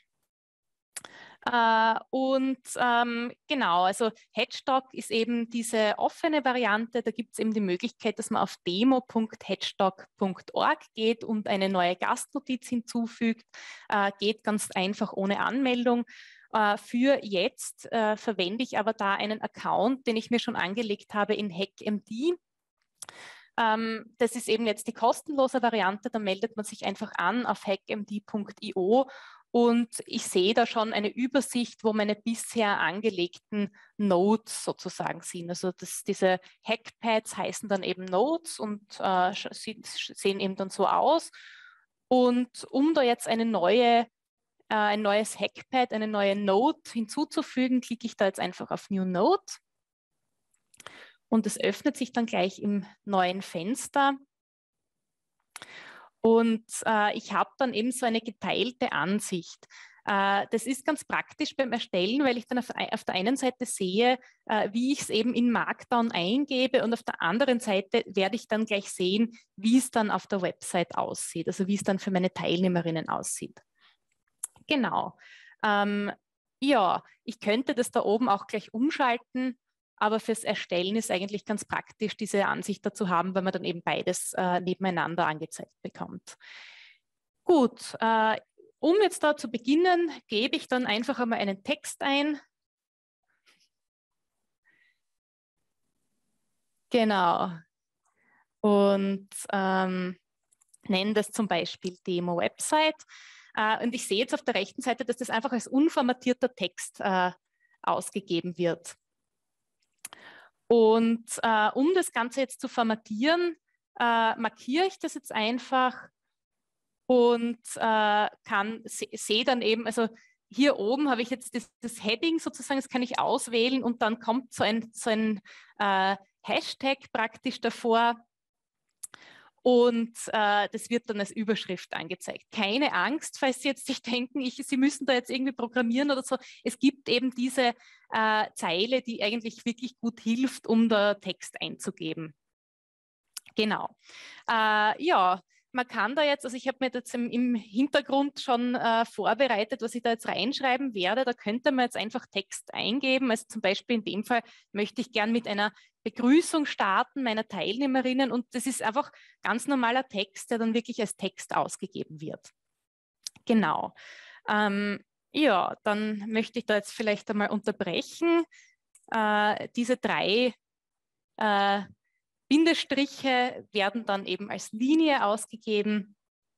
Äh, und ähm, genau, also Hatchdoc ist eben diese offene Variante. Da gibt es eben die Möglichkeit, dass man auf demo punkt hatchdoc punkt org geht und eine neue Gastnotiz hinzufügt. Äh, geht ganz einfach ohne Anmeldung. Uh, für jetzt uh, verwende ich aber da einen Account, den ich mir schon angelegt habe in HackMD. Um, das ist eben jetzt die kostenlose Variante, da meldet man sich einfach an auf hackmd punkt i o und ich sehe da schon eine Übersicht, wo meine bisher angelegten Nodes sozusagen sind. Also das, diese Hackpads heißen dann eben Nodes und uh, sie, sehen eben dann so aus. Und um da jetzt eine neue äh, ein neues Hackpad, eine neue Note hinzuzufügen, klicke ich da jetzt einfach auf New Note. Und es öffnet sich dann gleich im neuen Fenster. Und äh, ich habe dann eben so eine geteilte Ansicht. Äh, das ist ganz praktisch beim Erstellen, weil ich dann auf, auf der einen Seite sehe, äh, wie ich es eben in Markdown eingebe, und auf der anderen Seite werde ich dann gleich sehen, wie es dann auf der Website aussieht, also wie es dann für meine Teilnehmerinnen aussieht. Genau. Ähm, ja, ich könnte das da oben auch gleich umschalten, aber fürs Erstellen ist eigentlich ganz praktisch, diese Ansicht dazu haben, weil man dann eben beides äh, nebeneinander angezeigt bekommt. Gut, äh, um jetzt da zu beginnen, gebe ich dann einfach einmal einen Text ein. Genau. Und ähm, nenne das zum Beispiel Demo-Website. Äh, und ich sehe jetzt auf der rechten Seite, dass das einfach als unformatierter Text äh, ausgegeben wird. Und äh, um das Ganze jetzt zu formatieren, äh, markiere ich das jetzt einfach und äh, kann se sehe dann eben, also hier oben habe ich jetzt das, das Heading sozusagen, das kann ich auswählen, und dann kommt so ein, so ein äh, Hashtag praktisch davor. Und äh, das wird dann als Überschrift angezeigt. Keine Angst, falls Sie jetzt sich denken, ich, Sie müssen da jetzt irgendwie programmieren oder so. Es gibt eben diese äh, Zeile, die eigentlich wirklich gut hilft, um da Text einzugeben. Genau. Äh, ja, man kann da jetzt, also ich habe mir jetzt im, im Hintergrund schon äh, vorbereitet, was ich da jetzt reinschreiben werde. Da könnte man jetzt einfach Text eingeben. Also zum Beispiel in dem Fall möchte ich gern mit einer Begrüßung starten meiner Teilnehmerinnen, und das ist einfach ganz normaler Text, der dann wirklich als Text ausgegeben wird. Genau. Ähm, ja, dann möchte ich da jetzt vielleicht einmal unterbrechen. Äh, diese drei äh, Bindestriche werden dann eben als Linie ausgegeben.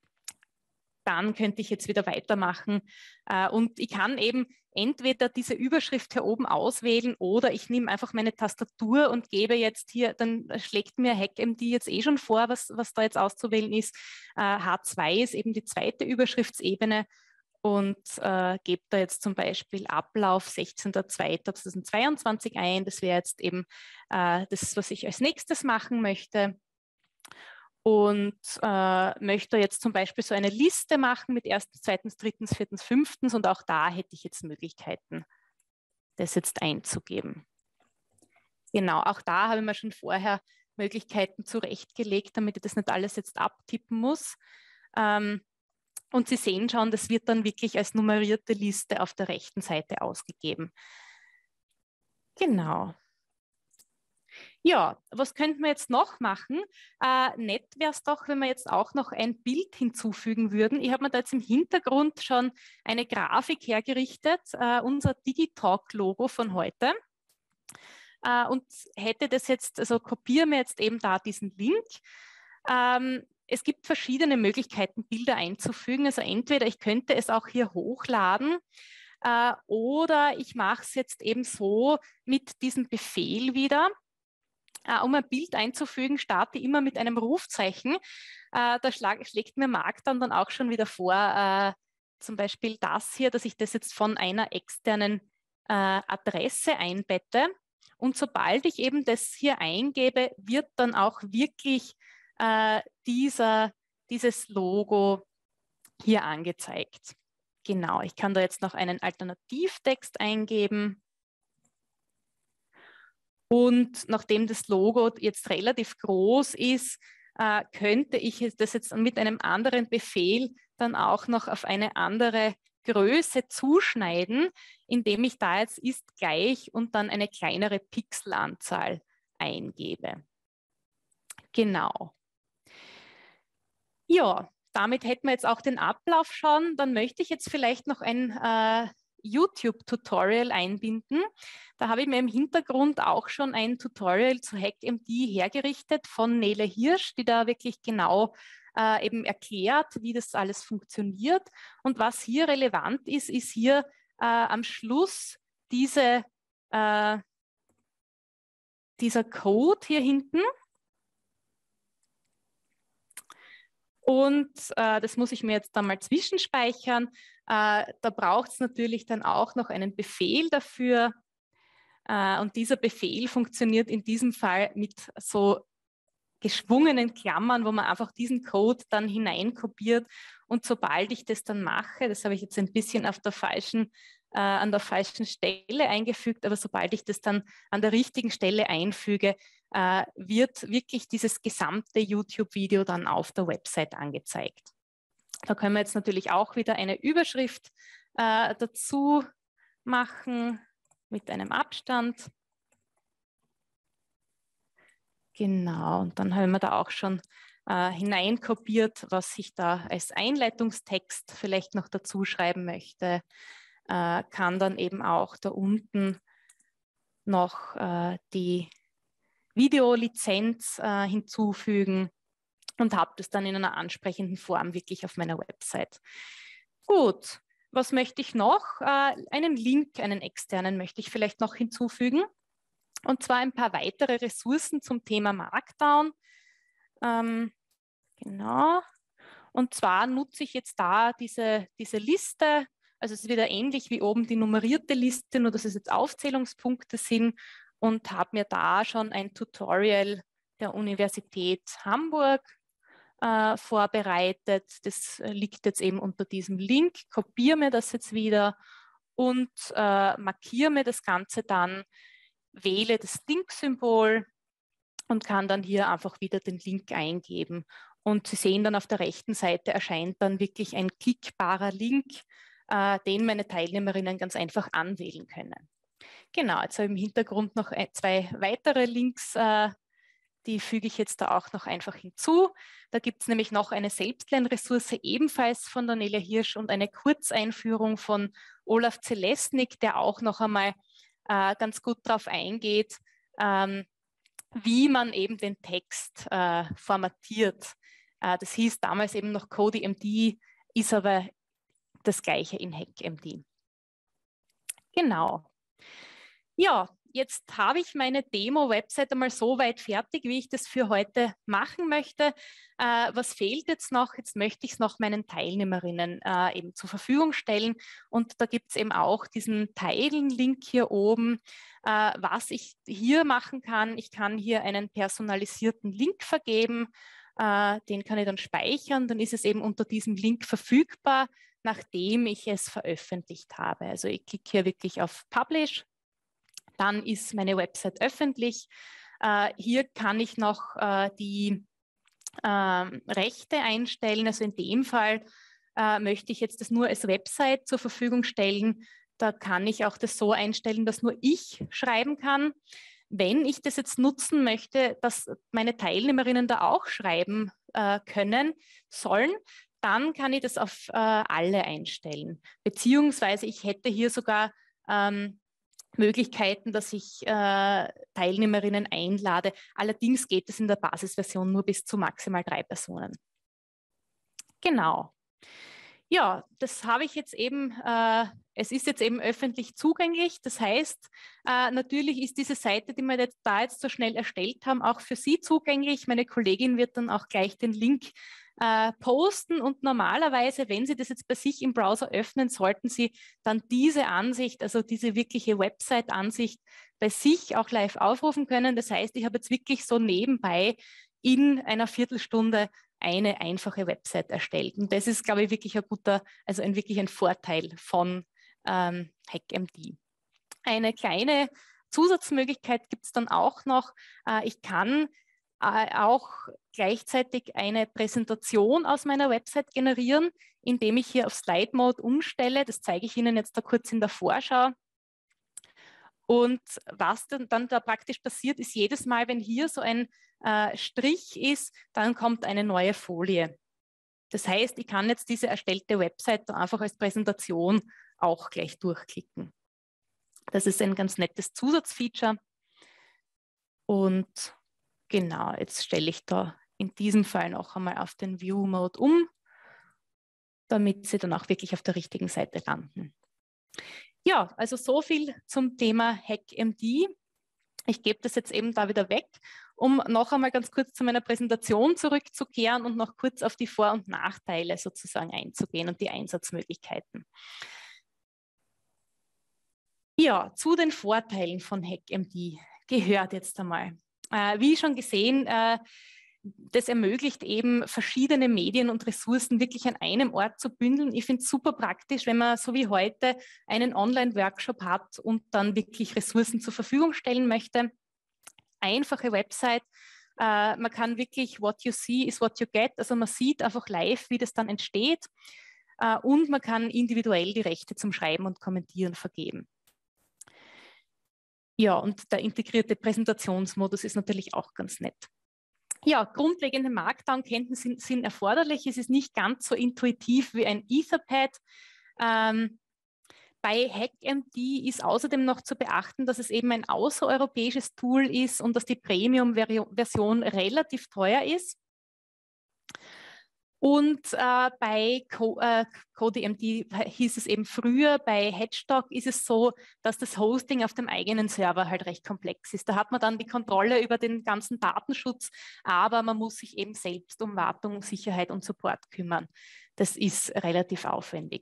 Dann könnte ich jetzt wieder weitermachen. Äh, und ich kann eben entweder diese Überschrift hier oben auswählen, oder ich nehme einfach meine Tastatur und gebe jetzt hier, dann schlägt mir HackMD jetzt eh schon vor, was, was da jetzt auszuwählen ist. Äh, H zwei ist eben die zweite Überschriftsebene. Und äh, gebe da jetzt zum Beispiel Ablauf sechzehnter zweiter zweitausendzweiundzwanzig ein. Das wäre jetzt eben äh, das, was ich als nächstes machen möchte. Und äh, möchte jetzt zum Beispiel so eine Liste machen mit erstens, zweitens, drittens, viertens, fünftens. Und auch da hätte ich jetzt Möglichkeiten, das jetzt einzugeben. Genau, auch da habe ich mir schon vorher Möglichkeiten zurechtgelegt, damit ich das nicht alles jetzt abtippen muss. Ähm, Und Sie sehen schon, das wird dann wirklich als nummerierte Liste auf der rechten Seite ausgegeben. Genau. Ja, was könnten wir jetzt noch machen? Äh, nett wäre es doch, wenn wir jetzt auch noch ein Bild hinzufügen würden. Ich habe mir da jetzt im Hintergrund schon eine Grafik hergerichtet, äh, unser Digitalk-Logo von heute. Äh, und hätte das jetzt, also kopieren wir jetzt eben da diesen Link. Ähm, Es gibt verschiedene Möglichkeiten, Bilder einzufügen. Also entweder ich könnte es auch hier hochladen äh, oder ich mache es jetzt eben so mit diesem Befehl wieder. Äh, um ein Bild einzufügen, starte ich immer mit einem Rufzeichen. Äh, da schlag, schlägt mir Markdown dann auch schon wieder vor, äh, zum Beispiel das hier, dass ich das jetzt von einer externen äh, Adresse einbette. Und sobald ich eben das hier eingebe, wird dann auch wirklich Äh, dieser, dieses Logo hier angezeigt. Genau, ich kann da jetzt noch einen Alternativtext eingeben. Und nachdem das Logo jetzt relativ groß ist, äh, könnte ich das jetzt mit einem anderen Befehl dann auch noch auf eine andere Größe zuschneiden, indem ich da jetzt ist gleich und dann eine kleinere Pixelanzahl eingebe. Genau. Ja, damit hätten wir jetzt auch den Ablauf schon. Dann möchte ich jetzt vielleicht noch ein äh, YouTube-Tutorial einbinden. Da habe ich mir im Hintergrund auch schon ein Tutorial zu HackMD hergerichtet von Nele Hirsch, die da wirklich genau äh, eben erklärt, wie das alles funktioniert. Und was hier relevant ist, ist hier äh, am Schluss diese, äh, dieser Code hier hinten. Und äh, das muss ich mir jetzt dann mal zwischenspeichern. Äh, da braucht es natürlich dann auch noch einen Befehl dafür. Äh, und dieser Befehl funktioniert in diesem Fall mit so geschwungenen Klammern, wo man einfach diesen Code dann hineinkopiert. Und sobald ich das dann mache, das habe ich jetzt ein bisschen auf der falschen, äh, an der falschen Stelle eingefügt, aber sobald ich das dann an der richtigen Stelle einfüge, äh, wird wirklich dieses gesamte YouTube-Video dann auf der Website angezeigt. Da können wir jetzt natürlich auch wieder eine Überschrift äh, dazu machen mit einem Abstand. Genau, und dann haben wir da auch schon äh, hineinkopiert, was ich da als Einleitungstext vielleicht noch dazu schreiben möchte. Äh, kann dann eben auch da unten noch äh, die Videolizenz äh, hinzufügen und habe das dann in einer ansprechenden Form wirklich auf meiner Website. Gut, was möchte ich noch? Äh, einen Link, einen externen möchte ich vielleicht noch hinzufügen. Und zwar ein paar weitere Ressourcen zum Thema Markdown. Ähm, genau. Und zwar nutze ich jetzt da diese, diese Liste. Also es ist wieder ähnlich wie oben die nummerierte Liste, nur dass es jetzt Aufzählungspunkte sind, und habe mir da schon ein Tutorial der Universität Hamburg äh, vorbereitet. Das liegt jetzt eben unter diesem Link. Kopiere mir das jetzt wieder und äh, markiere mir das Ganze dann, wähle das Link-Symbol und kann dann hier einfach wieder den Link eingeben. Und Sie sehen dann, auf der rechten Seite erscheint dann wirklich ein klickbarer Link, äh, den meine Teilnehmerinnen ganz einfach anwählen können. Genau, jetzt habe ich im Hintergrund noch ein, zwei weitere Links, äh, die füge ich jetzt da auch noch einfach hinzu. Da gibt es nämlich noch eine Selbstlernressource, ebenfalls von Daniela Hirsch, und eine Kurzeinführung von Olaf Zelesnik, der auch noch einmal äh, ganz gut darauf eingeht, ähm, wie man eben den Text äh, formatiert. Äh, das hieß damals eben noch CodiMD, ist aber das gleiche in HackMD. Genau. Ja, jetzt habe ich meine Demo-Website einmal so weit fertig, wie ich das für heute machen möchte. Äh, was fehlt jetzt noch? Jetzt möchte ich es noch meinen Teilnehmerinnen äh, eben zur Verfügung stellen. Und da gibt es eben auch diesen Teilen-Link hier oben. Äh, was ich hier machen kann, ich kann hier einen personalisierten Link vergeben. Äh, den kann ich dann speichern. Dann ist es eben unter diesem Link verfügbar, nachdem ich es veröffentlicht habe. Also ich klicke hier wirklich auf Publish. Dann ist meine Website öffentlich. Äh, hier kann ich noch äh, die äh, Rechte einstellen. Also in dem Fall äh, möchte ich jetzt das nur als Website zur Verfügung stellen. Da kann ich auch das so einstellen, dass nur ich schreiben kann. Wenn ich das jetzt nutzen möchte, dass meine Teilnehmerinnen da auch schreiben äh, können sollen, dann kann ich das auf äh, alle einstellen. Beziehungsweise ich hätte hier sogar ähm, Möglichkeiten, dass ich äh, Teilnehmerinnen einlade. Allerdings geht es in der Basisversion nur bis zu maximal drei Personen. Genau. Ja, das habe ich jetzt eben, äh, es ist jetzt eben öffentlich zugänglich. Das heißt, äh, natürlich ist diese Seite, die wir jetzt da jetzt so schnell erstellt haben, auch für Sie zugänglich. Meine Kollegin wird dann auch gleich den Link äh, posten, und normalerweise, wenn Sie das jetzt bei sich im Browser öffnen, sollten Sie dann diese Ansicht, also diese wirkliche Website-Ansicht bei sich auch live aufrufen können. Das heißt, ich habe jetzt wirklich so nebenbei in einer Viertelstunde eine einfache Website erstellt. Und das ist, glaube ich, wirklich ein guter, also ein wirklich ein Vorteil von ähm, HackMD. Eine kleine Zusatzmöglichkeit gibt es dann auch noch. Äh, ich kann äh, auch gleichzeitig eine Präsentation aus meiner Website generieren, indem ich hier auf Slide Mode umstelle. Das zeige ich Ihnen jetzt da kurz in der Vorschau. Und was dann, dann da praktisch passiert, ist jedes Mal, wenn hier so ein äh, Strich ist, dann kommt eine neue Folie. Das heißt, ich kann jetzt diese erstellte Website einfach als Präsentation auch gleich durchklicken. Das ist ein ganz nettes Zusatzfeature. Und genau, jetzt stelle ich da in diesem Fall noch einmal auf den View-Mode um, damit Sie dann auch wirklich auf der richtigen Seite landen. Ja, also so viel zum Thema HackMD. Ich gebe das jetzt eben da wieder weg, um noch einmal ganz kurz zu meiner Präsentation zurückzukehren und noch kurz auf die Vor- und Nachteile sozusagen einzugehen und die Einsatzmöglichkeiten. Ja, zu den Vorteilen von HackMD gehört jetzt einmal. Äh, wie schon gesehen, äh, das ermöglicht eben verschiedene Medien und Ressourcen wirklich an einem Ort zu bündeln. Ich finde es super praktisch, wenn man so wie heute einen Online-Workshop hat und dann wirklich Ressourcen zur Verfügung stellen möchte. Einfache Website. Äh, man kann wirklich what you see is what you get. Also man sieht einfach live, wie das dann entsteht. Äh, und man kann individuell die Rechte zum Schreiben und Kommentieren vergeben. Ja, und der integrierte Präsentationsmodus ist natürlich auch ganz nett. Ja, grundlegende Markdown-Kenntnisse sind, sind erforderlich. Es ist nicht ganz so intuitiv wie ein Etherpad. Ähm, bei HackMD ist außerdem noch zu beachten, dass es eben ein außereuropäisches Tool ist und dass die Premium-Version relativ teuer ist. Und äh, bei Co äh, CodeMD hieß es eben früher, bei Hedgehog ist es so, dass das Hosting auf dem eigenen Server halt recht komplex ist. Da hat man dann die Kontrolle über den ganzen Datenschutz, aber man muss sich eben selbst um Wartung, Sicherheit und Support kümmern. Das ist relativ aufwendig.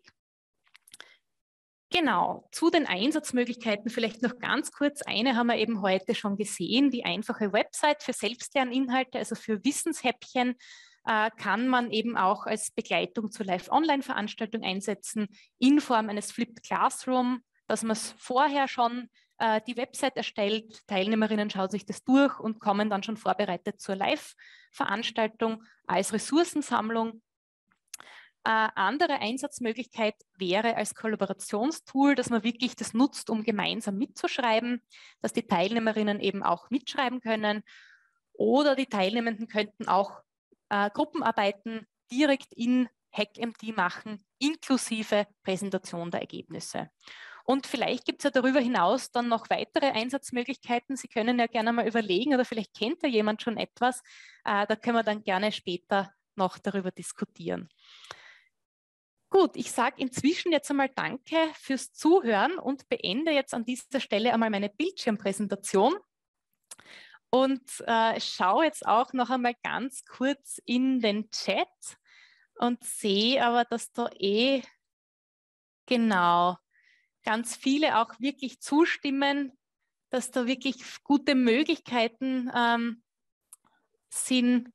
Genau, zu den Einsatzmöglichkeiten vielleicht noch ganz kurz. Eine haben wir eben heute schon gesehen, die einfache Website für Selbstlerninhalte, also für Wissenshäppchen, äh, kann man eben auch als Begleitung zur Live-Online-Veranstaltung einsetzen, in Form eines Flipped Classroom, dass man es vorher schon äh, die Website erstellt, Teilnehmerinnen schauen sich das durch und kommen dann schon vorbereitet zur Live-Veranstaltung als Ressourcensammlung. Äh, andere Einsatzmöglichkeit wäre als Kollaborationstool, dass man wirklich das nutzt, um gemeinsam mitzuschreiben, dass die Teilnehmerinnen eben auch mitschreiben können oder die Teilnehmenden könnten auch äh, Gruppenarbeiten direkt in HackMD machen, inklusive Präsentation der Ergebnisse. Und vielleicht gibt es ja darüber hinaus dann noch weitere Einsatzmöglichkeiten. Sie können ja gerne mal überlegen oder vielleicht kennt ja jemand schon etwas. Äh, da können wir dann gerne später noch darüber diskutieren. Gut, ich sage inzwischen jetzt einmal Danke fürs Zuhören und beende jetzt an dieser Stelle einmal meine Bildschirmpräsentation und äh, schaue jetzt auch noch einmal ganz kurz in den Chat und sehe aber, dass da eh genau ganz viele auch wirklich zustimmen, dass da wirklich gute Möglichkeiten ähm, sind.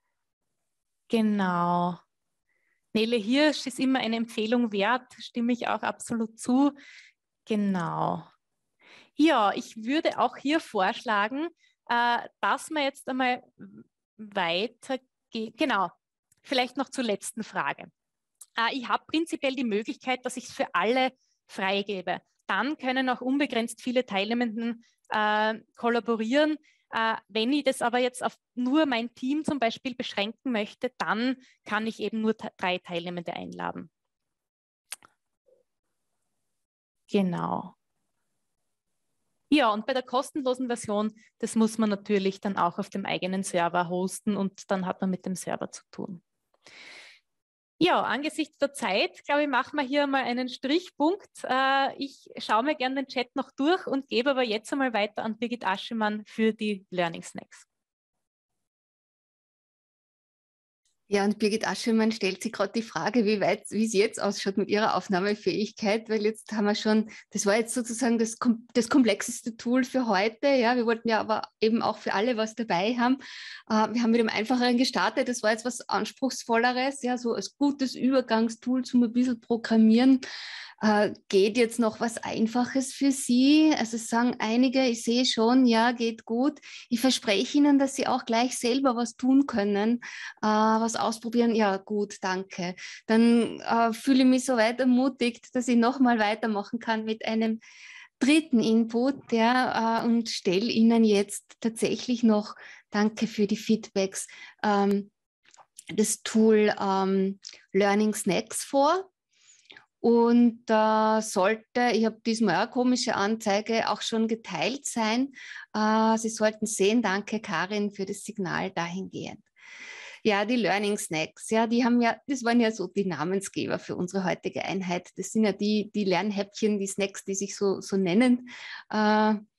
Genau. Nele Hirsch ist immer eine Empfehlung wert, stimme ich auch absolut zu. Genau. Ja, ich würde auch hier vorschlagen, äh, dass wir jetzt einmal weitergehen. Genau, vielleicht noch zur letzten Frage. Äh, ich habe prinzipiell die Möglichkeit, dass ich es für alle freigebe. Dann können auch unbegrenzt viele Teilnehmenden äh, kollaborieren. Äh, wenn ich das aber jetzt auf nur mein Team zum Beispiel beschränken möchte, dann kann ich eben nur drei Teilnehmende einladen. Genau. Ja, und bei der kostenlosen Version, das muss man natürlich dann auch auf dem eigenen Server hosten und dann hat man mit dem Server zu tun. Ja, angesichts der Zeit, glaube ich, machen wir hier mal einen Strichpunkt. Äh, ich schaue mir gerne den Chat noch durch und gebe aber jetzt einmal weiter an Birgit Aschemann für die Learning Snacks. Ja, und Birgit Aschemann stellt sich gerade die Frage, wie weit, wie es jetzt ausschaut mit ihrer Aufnahmefähigkeit, weil jetzt haben wir schon, das war jetzt sozusagen das, das komplexeste Tool für heute, ja, wir wollten ja aber eben auch für alle was dabei haben. Äh, wir haben mit dem Einfacheren gestartet, das war jetzt was Anspruchsvolleres, ja, so als gutes Übergangstool zum ein bisschen Programmieren. Äh, geht jetzt noch was Einfaches für Sie? Also sagen einige, ich sehe schon, ja, geht gut. Ich verspreche Ihnen, dass Sie auch gleich selber was tun können, äh, was ausprobieren. Ja, gut, danke. Dann äh, fühle ich mich so weit ermutigt, dass ich nochmal weitermachen kann mit einem dritten Input, ja, äh, und stelle Ihnen jetzt tatsächlich noch, danke für die Feedbacks, ähm, das Tool ähm, Learning Snacks vor. Und äh, sollte, ich habe diesmal eine komische Anzeige, auch schon geteilt sein. Äh, Sie sollten sehen, danke Karin für das Signal dahingehend. Ja, die Learning Snacks, ja, die haben ja, das waren ja so die Namensgeber für unsere heutige Einheit. Das sind ja die, die Lernhäppchen, die Snacks, die sich so, so nennen. Äh,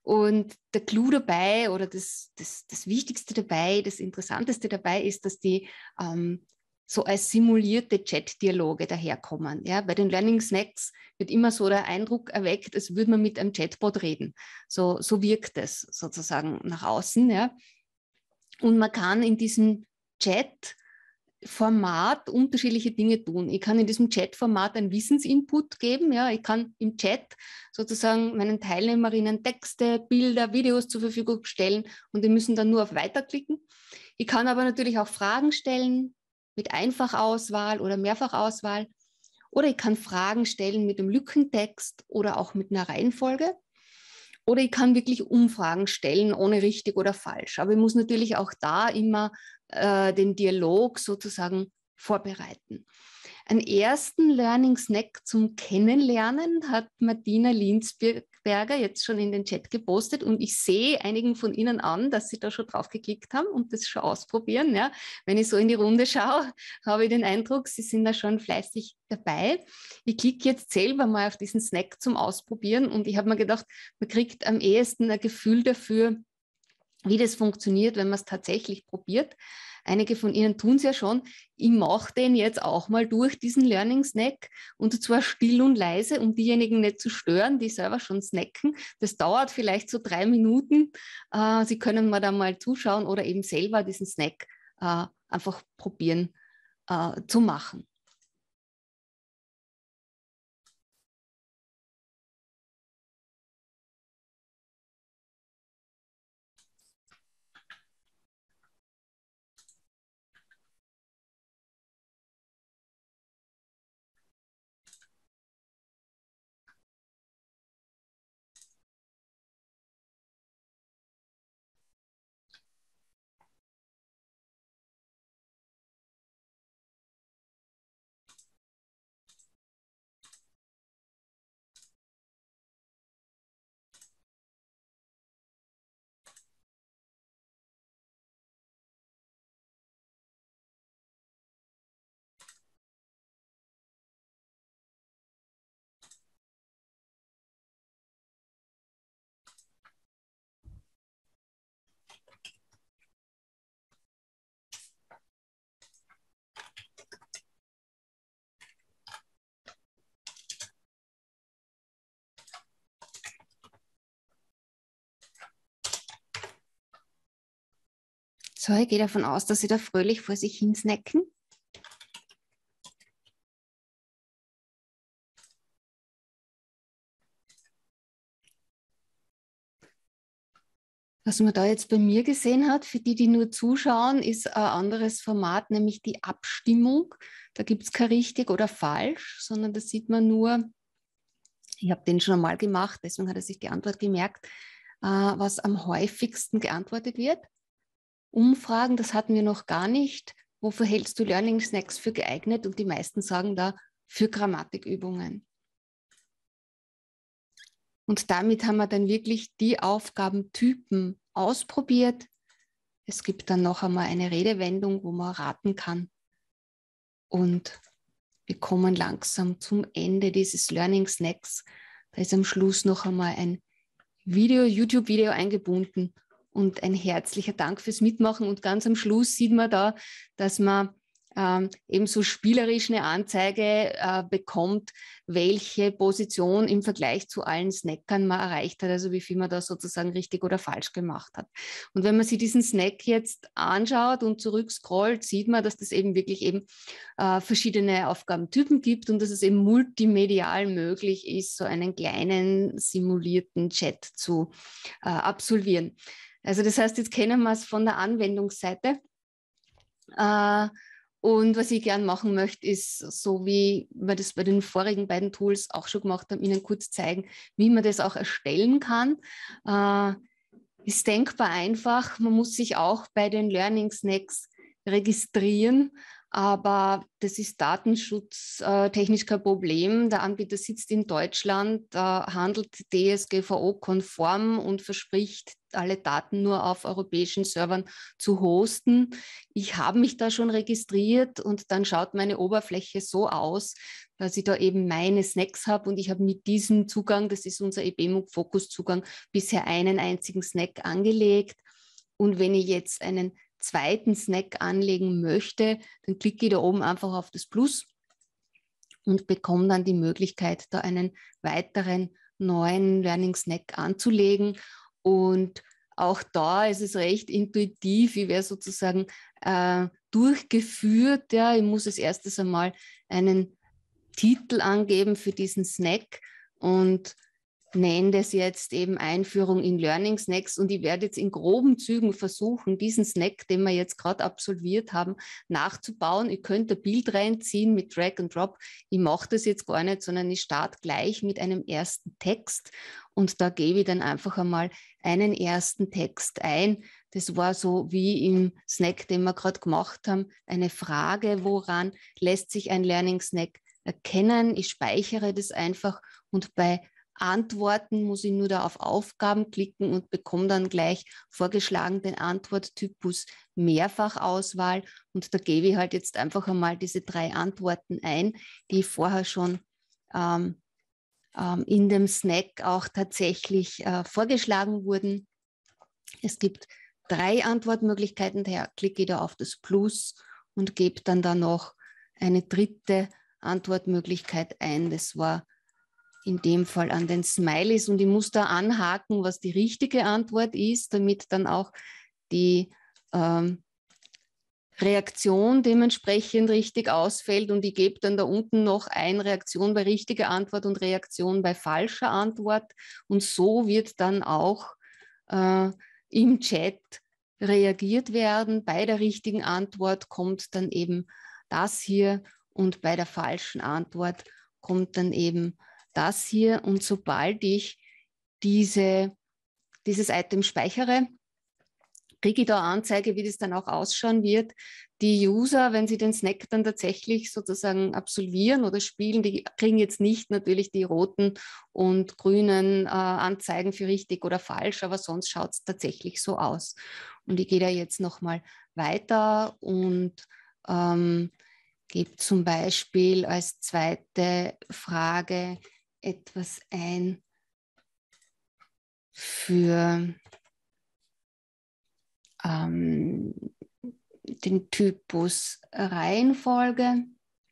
Und der Clou dabei oder das, das, das Wichtigste dabei, das Interessanteste dabei ist, dass die ähm, so als simulierte Chat-Dialoge daherkommen. Ja? Bei den Learning Snacks wird immer so der Eindruck erweckt, als würde man mit einem Chatbot reden. So, so wirkt es sozusagen nach außen. Ja? Und man kann in diesem Chat-Format unterschiedliche Dinge tun. Ich kann in diesem Chat-Format einen Wissensinput geben. Ja? Ich kann im Chat sozusagen meinen Teilnehmerinnen Texte, Bilder, Videos zur Verfügung stellen und die müssen dann nur auf Weiterklicken. Ich kann aber natürlich auch Fragen stellen, mit Einfachauswahl oder Mehrfachauswahl. Oder ich kann Fragen stellen mit einem Lückentext oder auch mit einer Reihenfolge. Oder ich kann wirklich Umfragen stellen, ohne richtig oder falsch. Aber ich muss natürlich auch da immer äh, den Dialog sozusagen vorbereiten. Einen ersten Learning Snack zum Kennenlernen hat Martina Linsberger jetzt schon in den Chat gepostet und ich sehe einigen von Ihnen an, dass Sie da schon drauf geklickt haben und das schon ausprobieren. Ja. Wenn ich so in die Runde schaue, habe ich den Eindruck, Sie sind da schon fleißig dabei. Ich klicke jetzt selber mal auf diesen Snack zum Ausprobieren und ich habe mir gedacht, man kriegt am ehesten ein Gefühl dafür, wie das funktioniert, wenn man es tatsächlich probiert. Einige von Ihnen tun es ja schon. Ich mache den jetzt auch mal durch, diesen Learning Snack, und zwar still und leise, um diejenigen nicht zu stören, die selber schon snacken. Das dauert vielleicht so drei Minuten. Äh, Sie können mir da mal zuschauen oder eben selber diesen Snack äh, einfach probieren äh, zu machen. So, ich gehe davon aus, dass Sie da fröhlich vor sich hin snacken. Was man da jetzt bei mir gesehen hat, für die, die nur zuschauen, ist ein anderes Format, nämlich die Abstimmung. Da gibt es kein richtig oder falsch, sondern da sieht man nur, ich habe den schon einmal gemacht, deswegen hat er sich die Antwort gemerkt, äh, was am häufigsten geantwortet wird. Umfragen, das hatten wir noch gar nicht. Wofür hältst du Learning Snacks für geeignet? Und die meisten sagen da, für Grammatikübungen. Und damit haben wir dann wirklich die Aufgabentypen ausprobiert. Es gibt dann noch einmal eine Redewendung, wo man raten kann. Und wir kommen langsam zum Ende dieses Learning Snacks. Da ist am Schluss noch einmal ein Video, YouTube-Video eingebunden und ein herzlicher Dank fürs Mitmachen. Und ganz am Schluss sieht man da, dass man ähm, eben so spielerisch eine Anzeige äh, bekommt, welche Position im Vergleich zu allen Snackern man erreicht hat, also wie viel man da sozusagen richtig oder falsch gemacht hat. Und wenn man sich diesen Snack jetzt anschaut und zurückscrollt, sieht man, dass das eben wirklich eben äh, verschiedene Aufgabentypen gibt und dass es eben multimedial möglich ist, so einen kleinen simulierten Chat zu äh, absolvieren. Also das heißt, jetzt kennen wir es von der Anwendungsseite. Äh, Und was ich gern machen möchte, ist, so wie wir das bei den vorigen beiden Tools auch schon gemacht haben, Ihnen kurz zeigen, wie man das auch erstellen kann. Äh, ist denkbar einfach. Man muss sich auch bei den Learning Snacks registrieren. aber das ist datenschutztechnisch kein Problem. Der Anbieter sitzt in Deutschland, äh, handelt D S G V O-konform und verspricht, alle Daten nur auf europäischen Servern zu hosten. Ich habe mich da schon registriert und dann schaut meine Oberfläche so aus, dass ich da eben meine Snacks habe und ich habe mit diesem Zugang, das ist unser E B M U C-Fokus-Zugang, bisher einen einzigen Snack angelegt. Und wenn ich jetzt einen zweiten Snack anlegen möchte, dann klicke ich da oben einfach auf das Plus und bekomme dann die Möglichkeit, da einen weiteren neuen Learning Snack anzulegen. Und auch da ist es recht intuitiv. Ich werde sozusagen äh, durchgeführt. Ja. Ich muss als erstes einmal einen Titel angeben für diesen Snack und nenne das jetzt eben Einführung in Learning Snacks, und ich werde jetzt in groben Zügen versuchen, diesen Snack, den wir jetzt gerade absolviert haben, nachzubauen. Ihr könnt ein Bild reinziehen mit Drag and Drop. Ich mache das jetzt gar nicht, sondern ich starte gleich mit einem ersten Text und da gebe ich dann einfach einmal einen ersten Text ein. Das war so wie im Snack, den wir gerade gemacht haben, eine Frage, woran lässt sich ein Learning Snack erkennen. Ich speichere das einfach und bei Antworten muss ich nur da auf Aufgaben klicken und bekomme dann gleich vorgeschlagen den Antworttypus Mehrfachauswahl, und da gebe ich halt jetzt einfach einmal diese drei Antworten ein, die vorher schon ähm, ähm, in dem Snack auch tatsächlich äh, vorgeschlagen wurden. Es gibt drei Antwortmöglichkeiten, daher klicke ich da auf das Plus und gebe dann da noch eine dritte Antwortmöglichkeit ein. Das war in dem Fall an den Smileys, und ich muss da anhaken, was die richtige Antwort ist, damit dann auch die ähm, Reaktion dementsprechend richtig ausfällt, und ich gebe dann da unten noch ein Reaktion bei richtiger Antwort und Reaktion bei falscher Antwort, und so wird dann auch äh, im Chat reagiert werden. Bei der richtigen Antwort kommt dann eben das hier und bei der falschen Antwort kommt dann eben das hier, und sobald ich diese, dieses Item speichere, kriege ich da Anzeige, wie das dann auch ausschauen wird. Die User, wenn sie den Snack dann tatsächlich sozusagen absolvieren oder spielen, die kriegen jetzt nicht natürlich die roten und grünen äh, Anzeigen für richtig oder falsch, aber sonst schaut es tatsächlich so aus. Und ich gehe da jetzt nochmal weiter und ähm, gebe zum Beispiel als zweite Frage etwas ein für ähm, den Typus Reihenfolge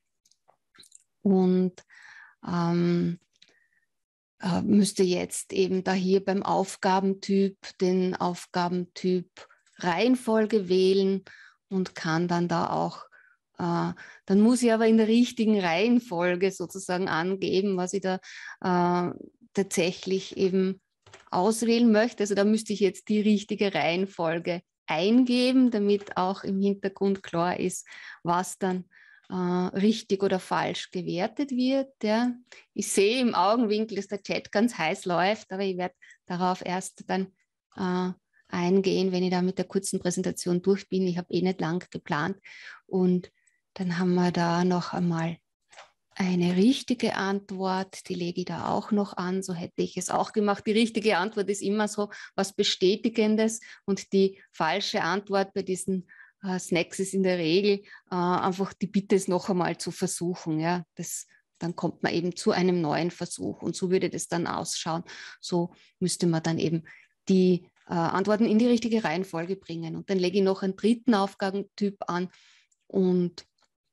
und ähm, äh, müsste jetzt eben da hier beim Aufgabentyp den Aufgabentyp Reihenfolge wählen und kann dann da auch Uh, dann muss ich aber in der richtigen Reihenfolge sozusagen angeben, was ich da uh, tatsächlich eben auswählen möchte. Also da müsste ich jetzt die richtige Reihenfolge eingeben, damit auch im Hintergrund klar ist, was dann uh, richtig oder falsch gewertet wird. Ja. Ich sehe im Augenwinkel, dass der Chat ganz heiß läuft, aber ich werde darauf erst dann uh, eingehen, wenn ich da mit der kurzen Präsentation durch bin. Ich habe eh nicht lang geplant, und dann haben wir da noch einmal eine richtige Antwort, die lege ich da auch noch an, so hätte ich es auch gemacht. Die richtige Antwort ist immer so was Bestätigendes, und die falsche Antwort bei diesen äh, Snacks ist in der Regel äh, einfach die Bitte, es noch einmal zu versuchen. Ja? Das, dann kommt man eben zu einem neuen Versuch, und so würde das dann ausschauen. So müsste man dann eben die äh, Antworten in die richtige Reihenfolge bringen, und dann lege ich noch einen dritten Aufgabentyp an, und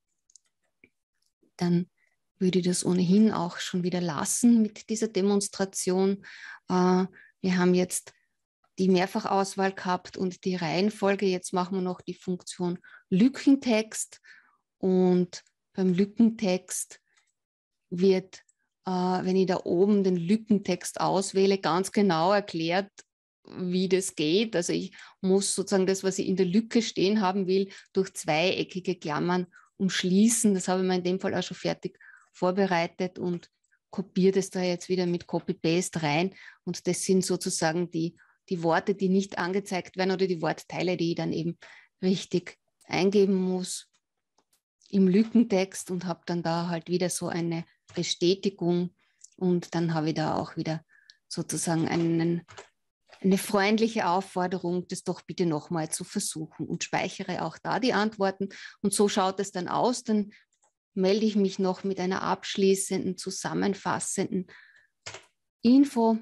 dann würde ich das ohnehin auch schon wieder lassen mit dieser Demonstration. Äh, wir haben jetzt die Mehrfachauswahl gehabt und die Reihenfolge. Jetzt machen wir noch die Funktion Lückentext, und beim Lückentext wird, äh, wenn ich da oben den Lückentext auswähle, ganz genau erklärt, wie das geht. Also ich muss sozusagen das, was ich in der Lücke stehen haben will, durch zweieckige Klammern umschließen. Das habe ich mir in dem Fall auch schon fertig vorbereitet und kopiere das da jetzt wieder mit Copy-Paste rein. Und das sind sozusagen die, die Worte, die nicht angezeigt werden, oder die Wortteile, die ich dann eben richtig eingeben muss. im Lückentext und habe dann da halt wieder so eine Bestätigung und dann habe ich da auch wieder sozusagen einen, eine freundliche Aufforderung, das doch bitte nochmal zu versuchen und speichere auch da die Antworten. Und so schaut es dann aus. Dann melde ich mich noch mit einer abschließenden, zusammenfassenden Info.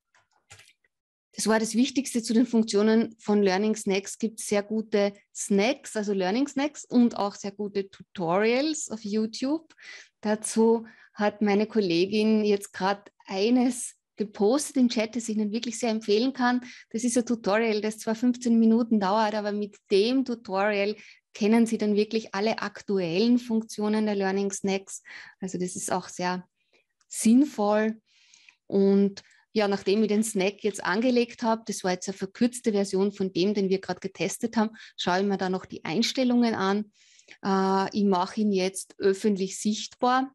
Das war das Wichtigste zu den Funktionen von Learning Snacks. Es gibt sehr gute Snacks, also Learning Snacks und auch sehr gute Tutorials auf YouTube. Dazu hat meine Kollegin jetzt gerade eines gepostet im Chat, das ich Ihnen wirklich sehr empfehlen kann. Das ist ein Tutorial, das zwar fünfzehn Minuten dauert, aber mit dem Tutorial kennen Sie dann wirklich alle aktuellen Funktionen der Learning Snacks. Also das ist auch sehr sinnvoll. Und ja, nachdem ich den Snack jetzt angelegt habe, das war jetzt eine verkürzte Version von dem, den wir gerade getestet haben, schaue ich mir da noch die Einstellungen an. Äh, ich mache ihn jetzt öffentlich sichtbar.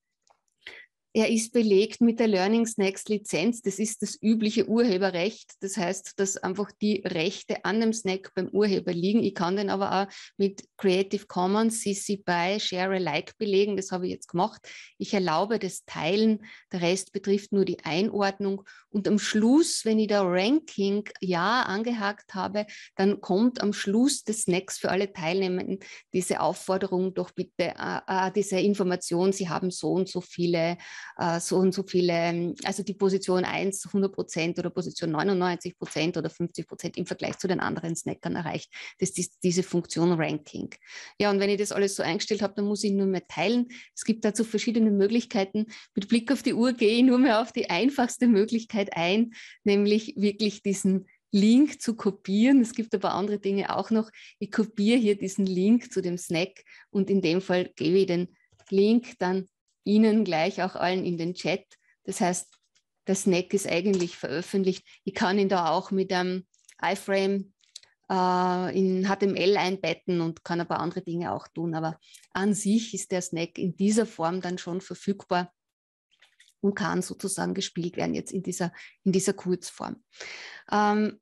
Er ist belegt mit der Learning Snacks Lizenz. Das ist das übliche Urheberrecht. Das heißt, dass einfach die Rechte an dem Snack beim Urheber liegen. Ich kann den aber auch mit Creative Commons, C C B Y, Share Alike belegen. Das habe ich jetzt gemacht. Ich erlaube das Teilen. Der Rest betrifft nur die Einordnung. Und am Schluss, wenn ich da Ranking Ja angehakt habe, dann kommt am Schluss des Snacks für alle Teilnehmenden diese Aufforderung, doch bitte äh, äh, diese Information, Sie haben so und so viele so und so viele, also die Position eins hundert Prozent oder Position neunundneunzig Prozent oder fünfzig Prozent im Vergleich zu den anderen Snackern erreicht. Das ist diese Funktion Ranking. Ja, und wenn ich das alles so eingestellt habe, dann muss ich nur mehr teilen. Es gibt dazu verschiedene Möglichkeiten. Mit Blick auf die Uhr gehe ich nur mehr auf die einfachste Möglichkeit ein, nämlich wirklich diesen Link zu kopieren. Es gibt aber andere Dinge auch noch. Ich kopiere hier diesen Link zu dem Snack und in dem Fall gebe ich den Link dann Ihnen gleich auch allen in den Chat. Das heißt, der Snack ist eigentlich veröffentlicht. Ich kann ihn da auch mit einem iFrame äh, in H T M L einbetten und kann ein paar andere Dinge auch tun. Aber an sich ist der Snack in dieser Form dann schon verfügbar und kann sozusagen gespielt werden jetzt in dieser, in dieser Kurzform. Ähm,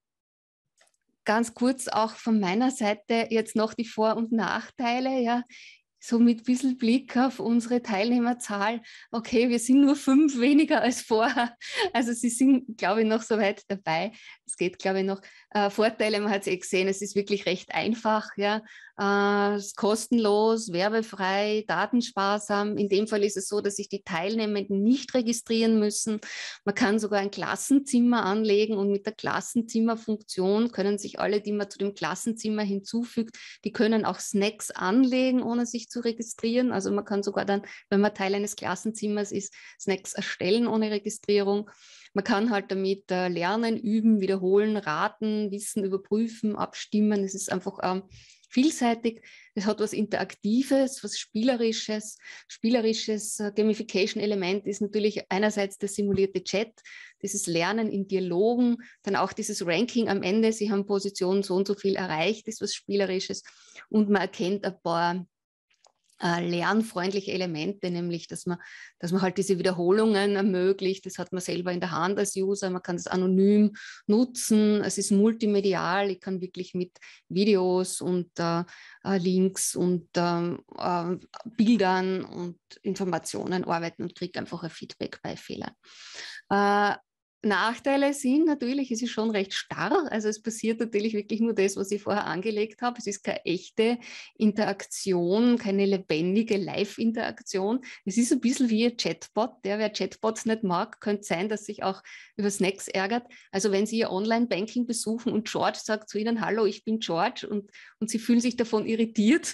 ganz kurz auch von meiner Seite jetzt noch die Vor- und Nachteile. Ja. So mit ein bisschen Blick auf unsere Teilnehmerzahl, okay, wir sind nur fünf weniger als vorher. Also Sie sind, glaube ich, noch so weit dabei. Es geht, glaube ich, noch. Äh, Vorteile, man hat es eh gesehen, es ist wirklich recht einfach. Ja. Äh, es ist kostenlos, werbefrei, datensparsam. In dem Fall ist es so, dass sich die Teilnehmenden nicht registrieren müssen. Man kann sogar ein Klassenzimmer anlegen und mit der Klassenzimmerfunktion können sich alle, die man zu dem Klassenzimmer hinzufügt, die können auch Snacks anlegen, ohne sich zu registrieren. Also man kann sogar dann, wenn man Teil eines Klassenzimmers ist, Snacks erstellen ohne Registrierung. Man kann halt damit äh, lernen, üben, wiederholen, raten, Wissen überprüfen, abstimmen. Es ist einfach ähm, vielseitig. Es hat was Interaktives, was Spielerisches. Spielerisches äh, Gamification-Element ist natürlich einerseits der simulierte Chat, dieses Lernen in Dialogen, dann auch dieses Ranking am Ende. Sie haben Position so und so viel erreicht, ist was Spielerisches. Und man erkennt ein paar Äh, lernfreundliche Elemente, nämlich, dass man, dass man halt diese Wiederholungen ermöglicht. Das hat man selber in der Hand als User. Man kann es anonym nutzen. Es ist multimedial. Ich kann wirklich mit Videos und äh, Links und ähm, äh, Bildern und Informationen arbeiten und kriege einfach ein Feedback bei Fehlern. Äh, Nachteile sind natürlich, es ist schon recht starr, also es passiert natürlich wirklich nur das, was ich vorher angelegt habe. Es ist keine echte Interaktion, keine lebendige Live-Interaktion. Es ist ein bisschen wie ein Chatbot. Der, wer Chatbots nicht mag, könnte sein, dass sich auch über Snacks ärgert. Also wenn Sie Ihr Online-Banking besuchen und George sagt zu Ihnen, hallo, ich bin George und, und Sie fühlen sich davon irritiert,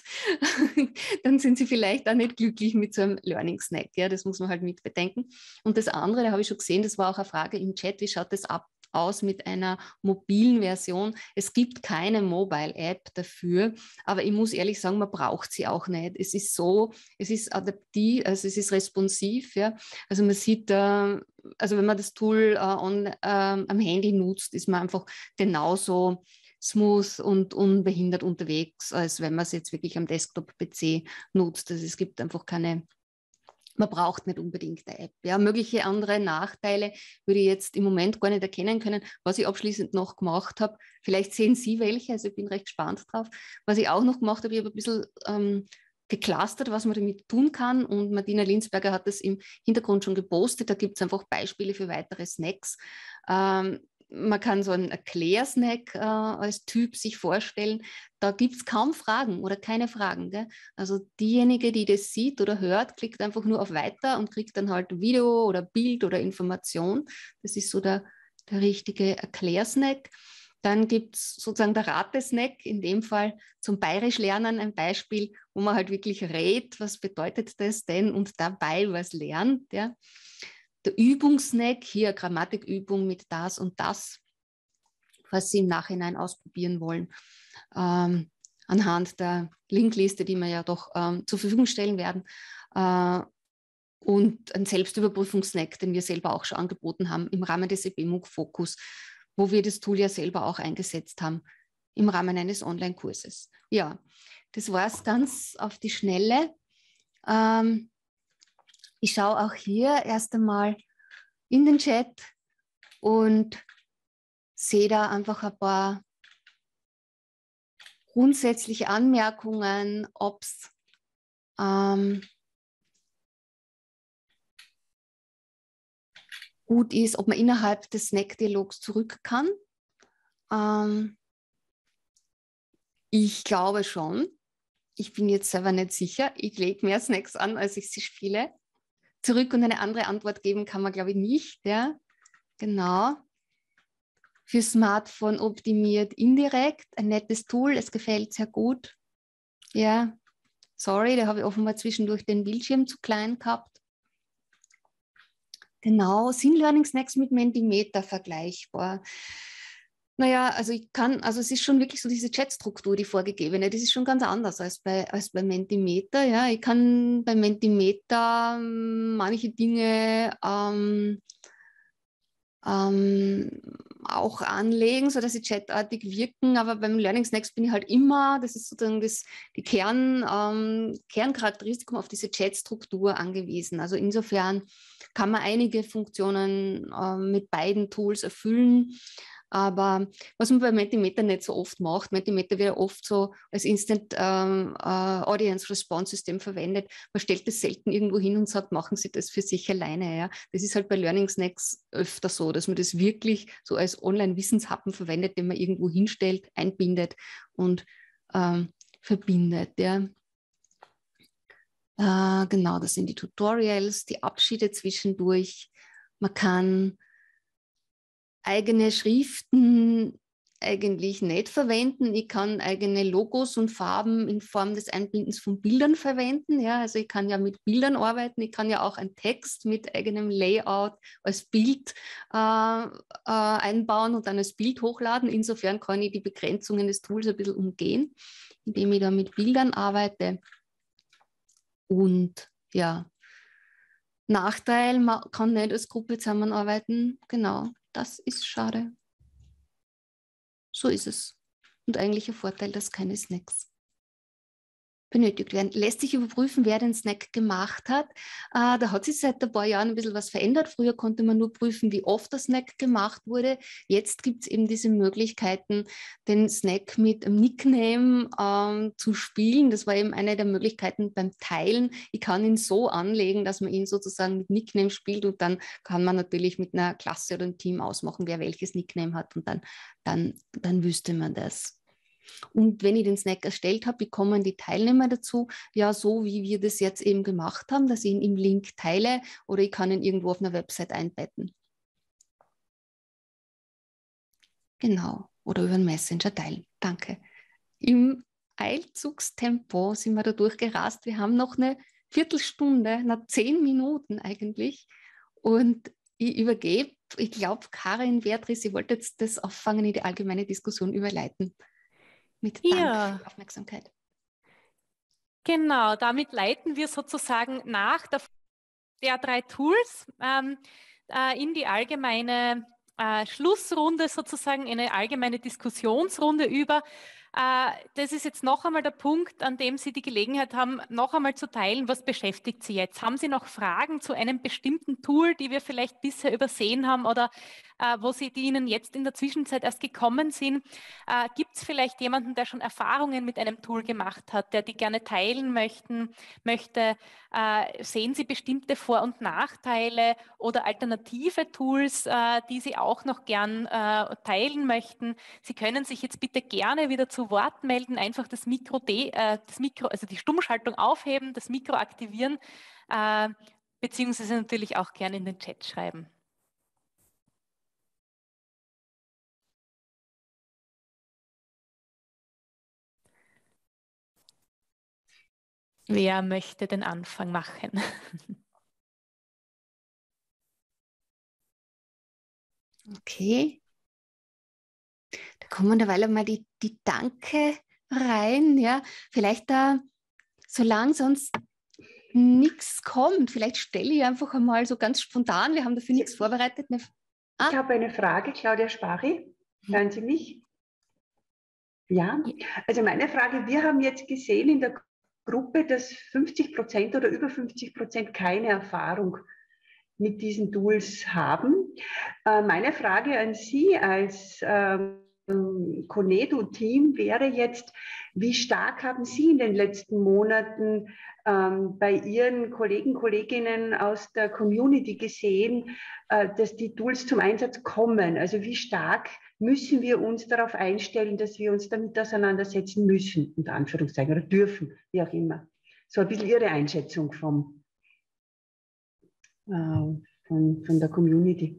dann sind Sie vielleicht auch nicht glücklich mit so einem Learning-Snack. Ja, das muss man halt mit bedenken. Und das andere, da habe ich schon gesehen, das war auch eine Frage im Chat, wie schaut das ab, aus mit einer mobilen Version? Es gibt keine Mobile-App dafür, aber ich muss ehrlich sagen, man braucht sie auch nicht. Es ist so, es ist adaptiv, also es ist responsiv, ja. Also man sieht, äh, also wenn man das Tool äh, on, äh, am Handy nutzt, ist man einfach genauso smooth und unbehindert unterwegs, als wenn man es jetzt wirklich am Desktop-P C nutzt. Also es gibt einfach keine Man braucht nicht unbedingt eine App. Ja, mögliche andere Nachteile würde ich jetzt im Moment gar nicht erkennen können. Was ich abschließend noch gemacht habe, vielleicht sehen Sie welche, also ich bin recht gespannt drauf. Was ich auch noch gemacht habe, ich habe ein bisschen ähm, geclustert, was man damit tun kann. Und Martina Linsberger hat das im Hintergrund schon gepostet. Da gibt es einfach Beispiele für weitere Snacks. Ähm, man kann so einen Erklärsnack äh, als Typ sich vorstellen. Da gibt es kaum Fragen oder keine Fragen. Gell? Also diejenige, die das sieht oder hört, klickt einfach nur auf Weiter und kriegt dann halt Video oder Bild oder Information. Das ist so der, der richtige Erklärsnack. Dann gibt es sozusagen der Ratesnack, in dem Fall zum Bayerisch lernen ein Beispiel, wo man halt wirklich rät, was bedeutet das denn und dabei was lernt. Ja. Der Übungssnack, hier Grammatikübung mit das und das, was Sie im Nachhinein ausprobieren wollen, ähm, anhand der Linkliste, die wir ja doch ähm, zur Verfügung stellen werden. Äh, und ein Selbstüberprüfungssnack, den wir selber auch schon angeboten haben im Rahmen des E B M U G-Fokus, wo wir das Tool ja selber auch eingesetzt haben im Rahmen eines Online-Kurses. Ja, das war es ganz auf die Schnelle. Ähm, ich schaue auch hier erst einmal in den Chat und sehe da einfach ein paar grundsätzliche Anmerkungen, ob es ähm, gut ist, ob man innerhalb des Snack-Dialogs zurück kann. Ähm, ich glaube schon. Ich bin jetzt selber nicht sicher. Ich lege mehr Snacks an, als ich sie spiele. Zurück und eine andere Antwort geben kann man, glaube ich, nicht. Ja? Genau. Für Smartphone optimiert indirekt. Ein nettes Tool. Es gefällt sehr gut. Ja, sorry, da habe ich offenbar zwischendurch den Bildschirm zu klein gehabt. Genau, sind Learning Snacks mit Mentimeter vergleichbar? Naja, also ich kann, also es ist schon wirklich so diese Chatstruktur, die vorgegebene, das ist schon ganz anders als bei, als bei Mentimeter. Ja. Ich kann bei Mentimeter ähm, manche Dinge ähm, ähm, auch anlegen, sodass sie chatartig wirken, aber beim Learning Snacks bin ich halt immer, das ist sozusagen das, die Kern, ähm, Kerncharakteristikum auf diese Chatstruktur angewiesen. Also insofern kann man einige Funktionen ähm, mit beiden Tools erfüllen. Aber was man bei Mentimeter nicht so oft macht, Mentimeter wird oft so als Instant ähm, äh, Audience Response System verwendet. Man stellt das selten irgendwo hin und sagt, machen Sie das für sich alleine. Ja? Das ist halt bei Learning Snacks öfter so, dass man das wirklich so als Online-Wissenshappen verwendet, den man irgendwo hinstellt, einbindet und ähm, verbindet. Ja? Äh, genau, das sind die Tutorials, die Abschiede zwischendurch. Man kann eigene Schriften eigentlich nicht verwenden. Ich kann eigene Logos und Farben in Form des Einbindens von Bildern verwenden. Ja, also ich kann ja mit Bildern arbeiten. Ich kann ja auch einen Text mit eigenem Layout als Bild äh, äh, einbauen und dann als Bild hochladen. Insofern kann ich die Begrenzungen des Tools ein bisschen umgehen, indem ich da mit Bildern arbeite. Und ja, Nachteil, man kann nicht als Gruppe zusammenarbeiten. Genau. Das ist schade. So ist es. Und eigentlich ein Vorteil, dass keine Snacks benötigt werden. Lässt sich überprüfen, wer den Snack gemacht hat. Äh, da hat sich seit ein paar Jahren ein bisschen was verändert. Früher konnte man nur prüfen, wie oft der Snack gemacht wurde. Jetzt gibt es eben diese Möglichkeiten, den Snack mit einem Nickname ähm, zu spielen. Das war eben eine der Möglichkeiten beim Teilen. Ich kann ihn so anlegen, dass man ihn sozusagen mit Nickname spielt und dann kann man natürlich mit einer Klasse oder einem Team ausmachen, wer welches Nickname hat und dann, dann, dann wüsste man das. Und wenn ich den Snack erstellt habe, wie kommen die Teilnehmer dazu? Ja, so wie wir das jetzt eben gemacht haben, dass ich ihn im Link teile oder ich kann ihn irgendwo auf einer Website einbetten. Genau, oder über einen Messenger teilen. Danke. Im Eilzugstempo sind wir da durchgerast. Wir haben noch eine Viertelstunde, na zehn Minuten eigentlich. Und ich übergebe, ich glaube, Karin, Beatrice, ihr wollt jetzt das auffangen in die allgemeine Diskussion überleiten. Mit Dank ja. für die Aufmerksamkeit. Genau, damit leiten wir sozusagen nach der, der drei Tools ähm, äh, in die allgemeine äh, Schlussrunde, sozusagen eine allgemeine Diskussionsrunde über. Äh, das ist jetzt noch einmal der Punkt, an dem Sie die Gelegenheit haben, noch einmal zu teilen, was beschäftigt Sie jetzt. Haben Sie noch Fragen zu einem bestimmten Tool, die wir vielleicht bisher übersehen haben oder äh, wo Sie, die Ihnen jetzt in der Zwischenzeit erst gekommen sind. Äh, Gibt es vielleicht jemanden, der schon Erfahrungen mit einem Tool gemacht hat, der die gerne teilen möchten, möchte? Äh, sehen Sie bestimmte Vor- und Nachteile oder alternative Tools, äh, die Sie auch noch gern äh, teilen möchten? Sie können sich jetzt bitte gerne wieder zu Wort melden, einfach das Mikro, de, äh, das Mikro also die Stummschaltung aufheben, das Mikro aktivieren, äh, beziehungsweise natürlich auch gerne in den Chat schreiben. Wer möchte den Anfang machen? Okay. Da kommen derweil mal die, die Danke rein. Ja. Vielleicht da, solange sonst nichts kommt, vielleicht stelle ich einfach einmal so ganz spontan, wir haben dafür nichts vorbereitet. Eine, ah. Ich habe eine Frage, Claudia Spari. Hören Sie mich? Ja, also meine Frage, wir haben jetzt gesehen in der Gruppe, dass fünfzig Prozent oder über fünfzig Prozent keine Erfahrung mit diesen Tools haben. Äh, meine Frage an Sie als ähm, Conedo-Team wäre jetzt, wie stark haben Sie in den letzten Monaten ähm, bei Ihren Kollegen, Kolleginnen aus der Community gesehen, äh, dass die Tools zum Einsatz kommen? Also wie stark müssen wir uns darauf einstellen, dass wir uns damit auseinandersetzen müssen, unter Anführungszeichen, oder dürfen, wie auch immer. So ein bisschen Ihre Einschätzung vom, äh, von, von der Community.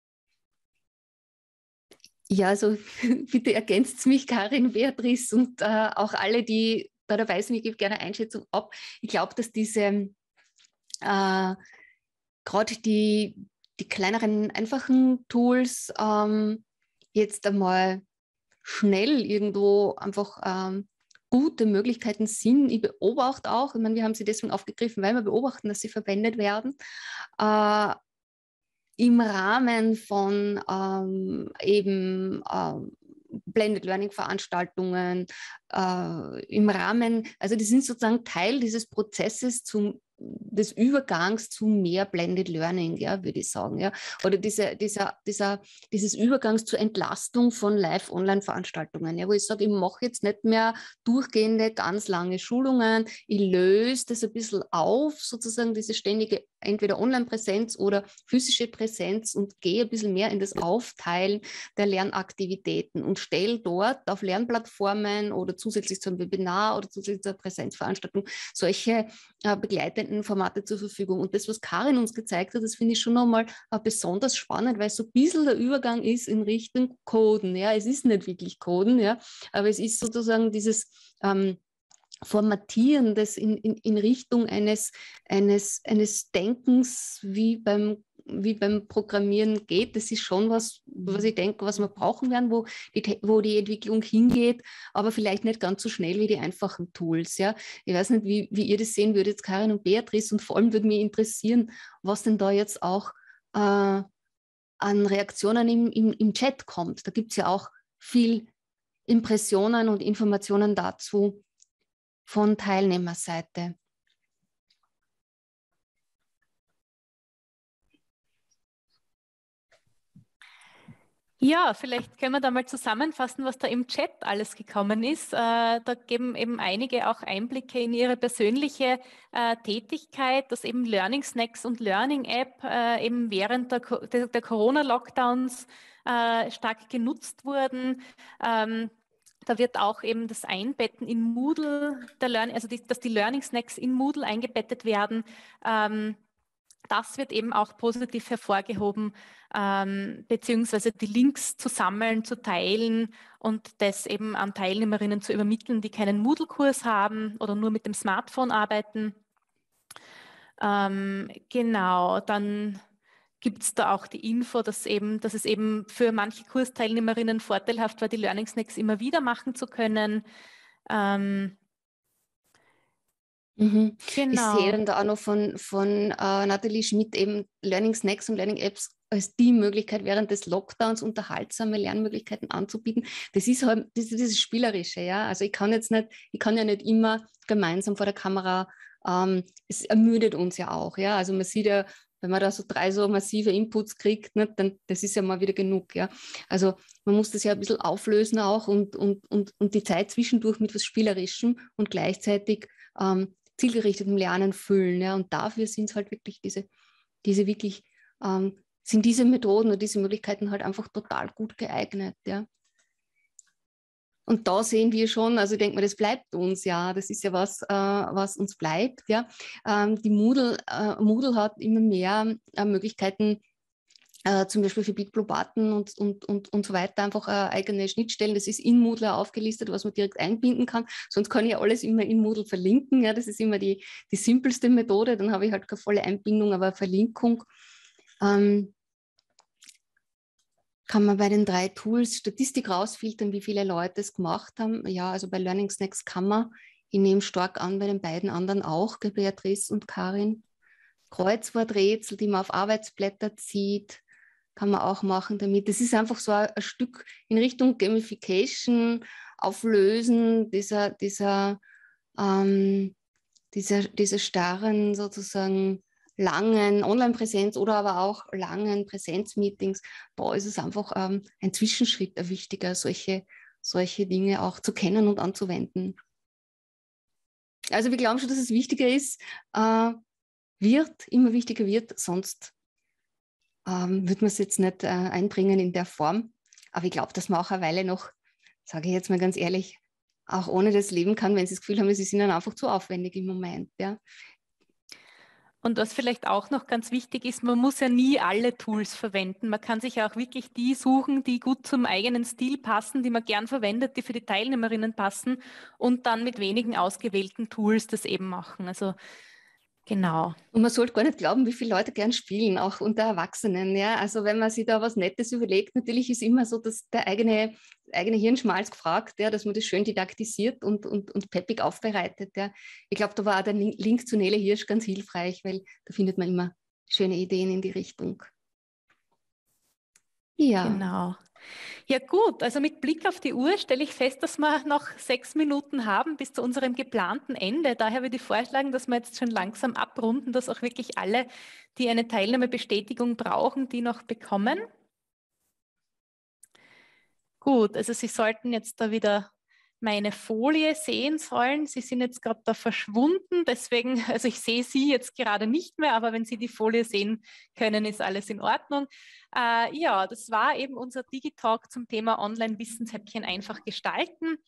Ja, also bitte ergänzt mich, Karin, Beatrice und äh, auch alle, die da dabei sind. Ich gebe gerne Einschätzung ab. Ich glaube, dass diese, äh, gerade die, die kleineren, einfachen Tools ähm, jetzt einmal schnell irgendwo einfach ähm, gute Möglichkeiten sind. Ich beobachte auch, ich meine, wir haben sie deswegen aufgegriffen, weil wir beobachten, dass sie verwendet werden. Äh, im Rahmen von ähm, eben ähm, Blended Learning Veranstaltungen, äh, im Rahmen, also die sind sozusagen Teil dieses Prozesses zum, des Übergangs zu mehr Blended Learning, ja, würde ich sagen, ja, oder diese, dieser, dieser, dieses Übergangs zur Entlastung von Live-Online-Veranstaltungen, ja, wo ich sage, ich mache jetzt nicht mehr durchgehende, ganz lange Schulungen, ich löse das ein bisschen auf, sozusagen diese ständige entweder Online-Präsenz oder physische Präsenz und gehe ein bisschen mehr in das Aufteilen der Lernaktivitäten und stelle dort auf Lernplattformen oder zusätzlich zum Webinar oder zusätzlich zur Präsenzveranstaltung solche äh, begleitenden Formate zur Verfügung. Und das, was Karin uns gezeigt hat, das finde ich schon nochmal äh, besonders spannend, weil es so ein bisschen der Übergang ist in Richtung Coden. Ja, es ist nicht wirklich Coden, ja, aber es ist sozusagen dieses ähm, Formatieren, das in, in, in Richtung eines, eines, eines Denkens wie beim, wie beim Programmieren geht. Das ist schon was, was ich denke, was wir brauchen werden, wo die, wo die Entwicklung hingeht, aber vielleicht nicht ganz so schnell wie die einfachen Tools. Ja? Ich weiß nicht, wie, wie ihr das sehen würdet, Karin und Beatrice, und vor allem würde mich interessieren, was denn da jetzt auch äh, an Reaktionen im, im, im Chat kommt. Da gibt es ja auch viel Impressionen und Informationen dazu von Teilnehmerseite. Ja, vielleicht können wir da mal zusammenfassen, was da im Chat alles gekommen ist. Äh, da geben eben einige auch Einblicke in ihre persönliche äh, Tätigkeit, dass eben Learning Snacks und Learning App äh, eben während der, der, der Corona-Lockdowns äh, stark genutzt wurden. Ähm, Da wird auch eben das Einbetten in Moodle, der Learn also die, dass die Learning Snacks in Moodle eingebettet werden, ähm, das wird eben auch positiv hervorgehoben, ähm, beziehungsweise die Links zu sammeln, zu teilen und das eben an Teilnehmerinnen zu übermitteln, die keinen Moodle-Kurs haben oder nur mit dem Smartphone arbeiten. Ähm, genau, dann gibt es da auch die Info, dass, eben, dass es eben für manche Kursteilnehmerinnen vorteilhaft war, die Learning Snacks immer wieder machen zu können. Ähm, Mhm. genau. Ich sehe dann da auch noch von, von äh, Nathalie Schmidt eben Learning Snacks und Learning Apps als die Möglichkeit, während des Lockdowns unterhaltsame Lernmöglichkeiten anzubieten. Das ist halt das, das ist Spielerische, ja. Also ich kann jetzt nicht, ich kann ja nicht immer gemeinsam vor der Kamera, ähm, es ermüdet uns ja auch, ja. Also man sieht ja wenn man da so drei so massive Inputs kriegt, ne, dann das ist ja mal wieder genug. Ja. Also man muss das ja ein bisschen auflösen auch und, und, und, und die Zeit zwischendurch mit was Spielerischem und gleichzeitig ähm, zielgerichtetem Lernen füllen. Ja. Und dafür sind es halt wirklich diese, diese wirklich, ähm, sind diese Methoden oder diese Möglichkeiten halt einfach total gut geeignet. Ja. Und da sehen wir schon, also ich denke mal, das bleibt uns, ja, das ist ja was, äh, was uns bleibt, ja. Ähm, die Moodle, äh, Moodle hat immer mehr äh, Möglichkeiten, äh, zum Beispiel für Bitblock-Button und, und, und, und so weiter, einfach äh, eigene Schnittstellen. Das ist in Moodle aufgelistet, was man direkt einbinden kann. Sonst kann ich alles immer in Moodle verlinken, ja, das ist immer die, die simpelste Methode, dann habe ich halt keine volle Einbindung, aber eine Verlinkung. Ähm, kann man bei den drei Tools Statistik rausfiltern, wie viele Leute es gemacht haben. Ja, also bei Learning Snacks kann man. Ich nehme stark an, bei den beiden anderen auch, Beatrice und Karin. Kreuzworträtsel, die man auf Arbeitsblätter zieht, kann man auch machen damit. Das ist einfach so ein, ein Stück in Richtung Gamification, Auflösen dieser, dieser, ähm, dieser, dieser starren sozusagen langen Online-Präsenz oder aber auch langen Präsenzmeetings, da ist es einfach ähm, ein Zwischenschritt, ein wichtiger, solche, solche Dinge auch zu kennen und anzuwenden. Also wir glauben schon, dass es wichtiger ist, äh, wird, immer wichtiger wird, sonst ähm, wird man es jetzt nicht äh, einbringen in der Form. Aber ich glaube, dass man auch eine Weile noch, sage ich jetzt mal ganz ehrlich, auch ohne das leben kann, wenn sie das Gefühl haben, sie sind dann einfach zu aufwendig im Moment. Ja. Und was vielleicht auch noch ganz wichtig ist, man muss ja nie alle Tools verwenden. Man kann sich ja auch wirklich die suchen, die gut zum eigenen Stil passen, die man gern verwendet, die für die Teilnehmerinnen passen und dann mit wenigen ausgewählten Tools das eben machen. Also genau. Und man sollte gar nicht glauben, wie viele Leute gern spielen, auch unter Erwachsenen. Ja? Also wenn man sich da was Nettes überlegt, natürlich ist immer so, dass der eigene, eigene Hirnschmalz gefragt, ja, dass man das schön didaktisiert und, und, und peppig aufbereitet. Ja. Ich glaube, da war auch der Link zu Nele Hirsch ganz hilfreich, weil da findet man immer schöne Ideen in die Richtung. Ja. Genau. Ja gut, also mit Blick auf die Uhr stelle ich fest, dass wir noch sechs Minuten haben bis zu unserem geplanten Ende. Daher würde ich vorschlagen, dass wir jetzt schon langsam abrunden, dass auch wirklich alle, die eine Teilnahmebestätigung brauchen, die noch bekommen. Gut, also Sie sollten jetzt da wieder meine Folie sehen sollen. Sie sind jetzt gerade da verschwunden, deswegen, also ich sehe Sie jetzt gerade nicht mehr, aber wenn Sie die Folie sehen können, ist alles in Ordnung. Äh, ja, das war eben unser Digitalk zum Thema Online-Wissenshäppchen einfach gestalten.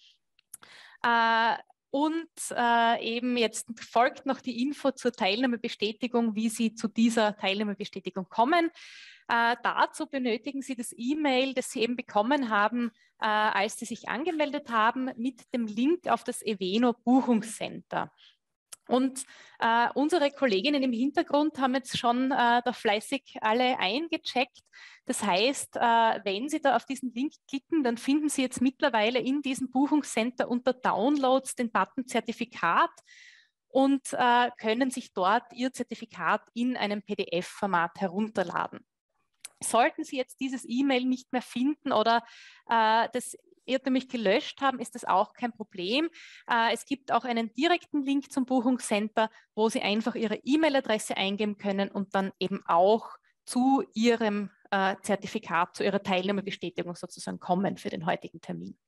Äh, und äh, eben jetzt folgt noch die Info zur Teilnahmebestätigung, wie Sie zu dieser Teilnahmebestätigung kommen. Äh, dazu benötigen Sie das E-Mail, das Sie eben bekommen haben, äh, als Sie sich angemeldet haben, mit dem Link auf das Eveno Buchungscenter. Und äh, unsere Kolleginnen im Hintergrund haben jetzt schon äh, da fleißig alle eingecheckt. Das heißt, äh, wenn Sie da auf diesen Link klicken, dann finden Sie jetzt mittlerweile in diesem Buchungscenter unter Downloads den Button Zertifikat und äh, können sich dort Ihr Zertifikat in einem P D F-Format herunterladen. Sollten Sie jetzt dieses E-Mail nicht mehr finden oder äh, das irrtümlich gelöscht haben, ist das auch kein Problem. Äh, es gibt auch einen direkten Link zum Buchungscenter, wo Sie einfach Ihre E-Mail-Adresse eingeben können und dann eben auch zu Ihrem äh, Zertifikat, zu Ihrer Teilnahmebestätigung sozusagen kommen für den heutigen Termin.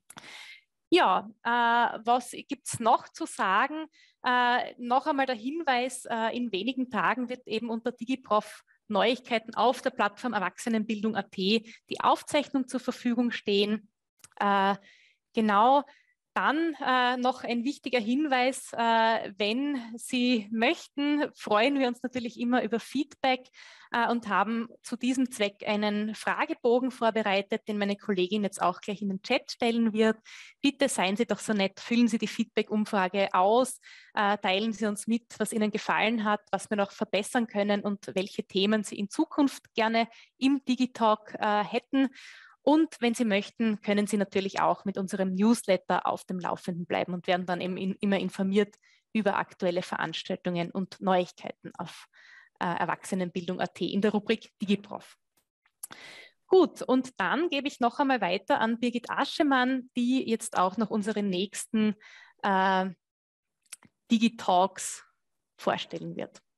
Ja, äh, was gibt es noch zu sagen? Äh, noch einmal der Hinweis, äh, in wenigen Tagen wird eben unter DigiProf Neuigkeiten auf der Plattform Erwachsenenbildung Punkt at die Aufzeichnung zur Verfügung stehen. Äh, genau, dann äh, noch ein wichtiger Hinweis, äh, wenn Sie möchten, freuen wir uns natürlich immer über Feedback äh, und haben zu diesem Zweck einen Fragebogen vorbereitet, den meine Kollegin jetzt auch gleich in den Chat stellen wird. Bitte seien Sie doch so nett, füllen Sie die Feedback-Umfrage aus, äh, teilen Sie uns mit, was Ihnen gefallen hat, was wir noch verbessern können und welche Themen Sie in Zukunft gerne im Digitalk äh, hätten. Und wenn Sie möchten, können Sie natürlich auch mit unserem Newsletter auf dem Laufenden bleiben und werden dann eben in, immer informiert über aktuelle Veranstaltungen und Neuigkeiten auf äh, Erwachsenenbildung Punkt at in der Rubrik DigiProf. Gut, und dann gebe ich noch einmal weiter an Birgit Aschemann, die jetzt auch noch unsere nächsten äh, Digitalks vorstellen wird.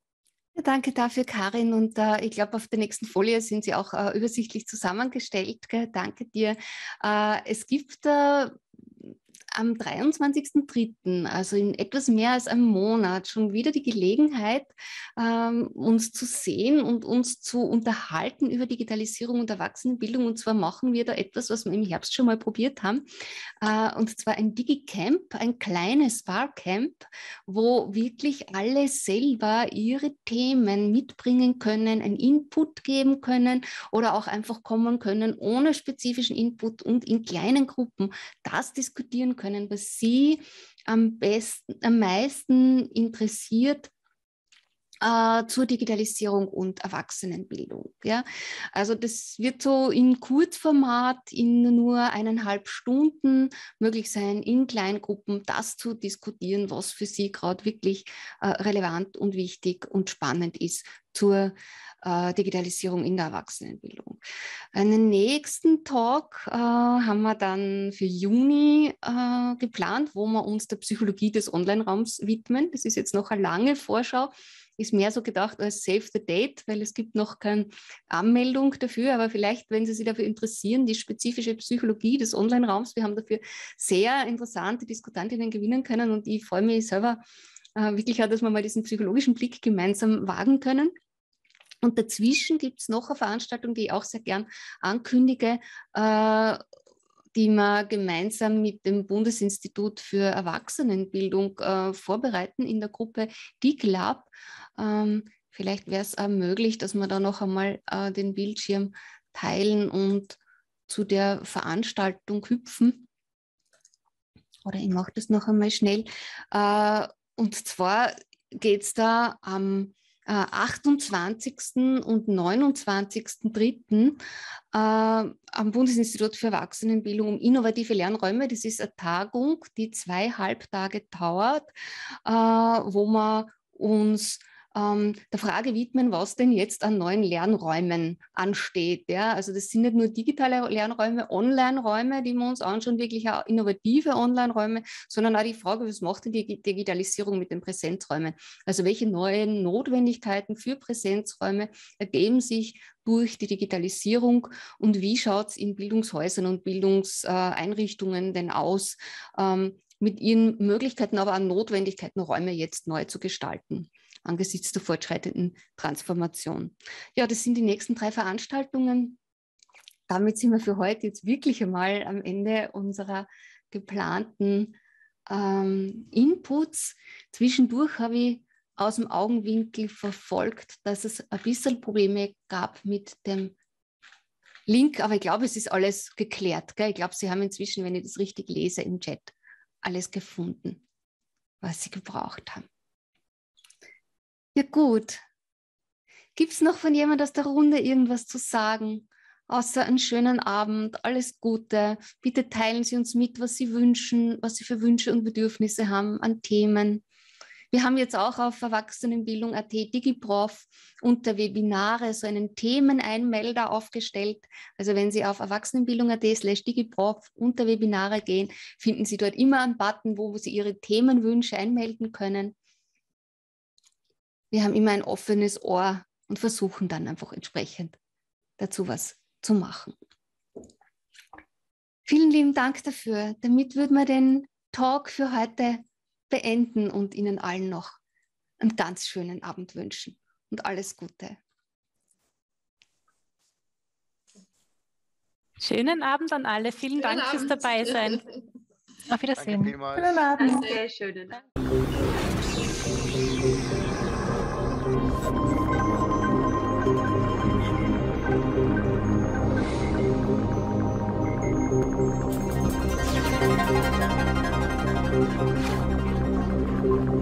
Ja, danke dafür, Karin. Und äh, ich glaube, auf der nächsten Folie sind sie auch äh, übersichtlich zusammengestellt. Gell? Danke dir. Äh, es gibt äh, am dreiundzwanzigsten dritten, also in etwas mehr als einem Monat, schon wieder die Gelegenheit, ähm, uns zu sehen und uns zu unterhalten über Digitalisierung und Erwachsenenbildung. Und zwar machen wir da etwas, was wir im Herbst schon mal probiert haben, äh, und zwar ein Digicamp, ein kleines Barcamp, wo wirklich alle selber ihre Themen mitbringen können, einen Input geben können oder auch einfach kommen können ohne spezifischen Input und in kleinen Gruppen das diskutieren können, was Sie am besten, am meisten interessiert äh, zur Digitalisierung und Erwachsenenbildung. Ja? Also das wird so in Kurzformat in nur eineinhalb Stunden möglich sein, in Kleingruppen das zu diskutieren, was für Sie gerade wirklich äh, relevant und wichtig und spannend ist zur äh, Digitalisierung in der Erwachsenenbildung. Einen nächsten Talk äh, haben wir dann für Juni äh, geplant, wo wir uns der Psychologie des Online-Raums widmen. Das ist jetzt noch eine lange Vorschau, ist mehr so gedacht als Save the Date, weil es gibt noch keine Anmeldung dafür, aber vielleicht, wenn Sie sich dafür interessieren, die spezifische Psychologie des Online-Raums, wir haben dafür sehr interessante Diskutantinnen gewinnen können und ich freue mich selber äh, wirklich auch, dass wir mal diesen psychologischen Blick gemeinsam wagen können. Und dazwischen gibt es noch eine Veranstaltung, die ich auch sehr gern ankündige, äh, die wir gemeinsam mit dem Bundesinstitut für Erwachsenenbildung äh, vorbereiten in der Gruppe DigLab. Ähm, vielleicht wäre es auch möglich, dass wir da noch einmal äh, den Bildschirm teilen und zu der Veranstaltung hüpfen. Oder ich mache das noch einmal schnell. Äh, und zwar geht es da am achtundzwanzigsten und neunundzwanzigsten dritten äh, am Bundesinstitut für Erwachsenenbildung um innovative Lernräume. Das ist eine Tagung, die zweieinhalb Tage dauert, äh, wo wir uns ähm, der Frage widmen, was denn jetzt an neuen Lernräumen ansteht. Ja? Also das sind nicht nur digitale Lernräume, Online-Räume, die wir uns anschauen, wirklich auch innovative Online-Räume, sondern auch die Frage, was macht denn die Digitalisierung mit den Präsenzräumen? Also welche neuen Notwendigkeiten für Präsenzräume ergeben sich durch die Digitalisierung und wie schaut es in Bildungshäusern und Bildungseinrichtungen denn aus, ähm, mit ihren Möglichkeiten, aber auch Notwendigkeiten, Räume jetzt neu zu gestalten, angesichts der fortschreitenden Transformation. Ja, das sind die nächsten drei Veranstaltungen. Damit sind wir für heute jetzt wirklich einmal am Ende unserer geplanten ähm, Inputs. Zwischendurch habe ich aus dem Augenwinkel verfolgt, dass es ein bisschen Probleme gab mit dem Link, aber ich glaube, es ist alles geklärt. Gell? Ich glaube, Sie haben inzwischen, wenn ich das richtig lese im Chat, alles gefunden, was Sie gebraucht haben. Ja gut. Gibt es noch von jemand aus der Runde irgendwas zu sagen? Außer einen schönen Abend, alles Gute. Bitte teilen Sie uns mit, was Sie wünschen, was Sie für Wünsche und Bedürfnisse haben an Themen. Wir haben jetzt auch auf Erwachsenenbildung punkt at DigiProf unter Webinare so einen Themeneinmelder aufgestellt. Also wenn Sie auf erwachsenenbildung punkt at slash DigiProf unter Webinare gehen, finden Sie dort immer einen Button, wo Sie Ihre Themenwünsche einmelden können. Wir haben immer ein offenes Ohr und versuchen dann einfach entsprechend dazu was zu machen. Vielen lieben Dank dafür. Damit würden wir den Talk für heute beenden und Ihnen allen noch einen ganz schönen Abend wünschen und alles Gute. Schönen Abend an alle. Vielen Dank fürs Dabeisein. Auf Wiedersehen. Schönen Abend. Danke, schönen Abend. Thank you.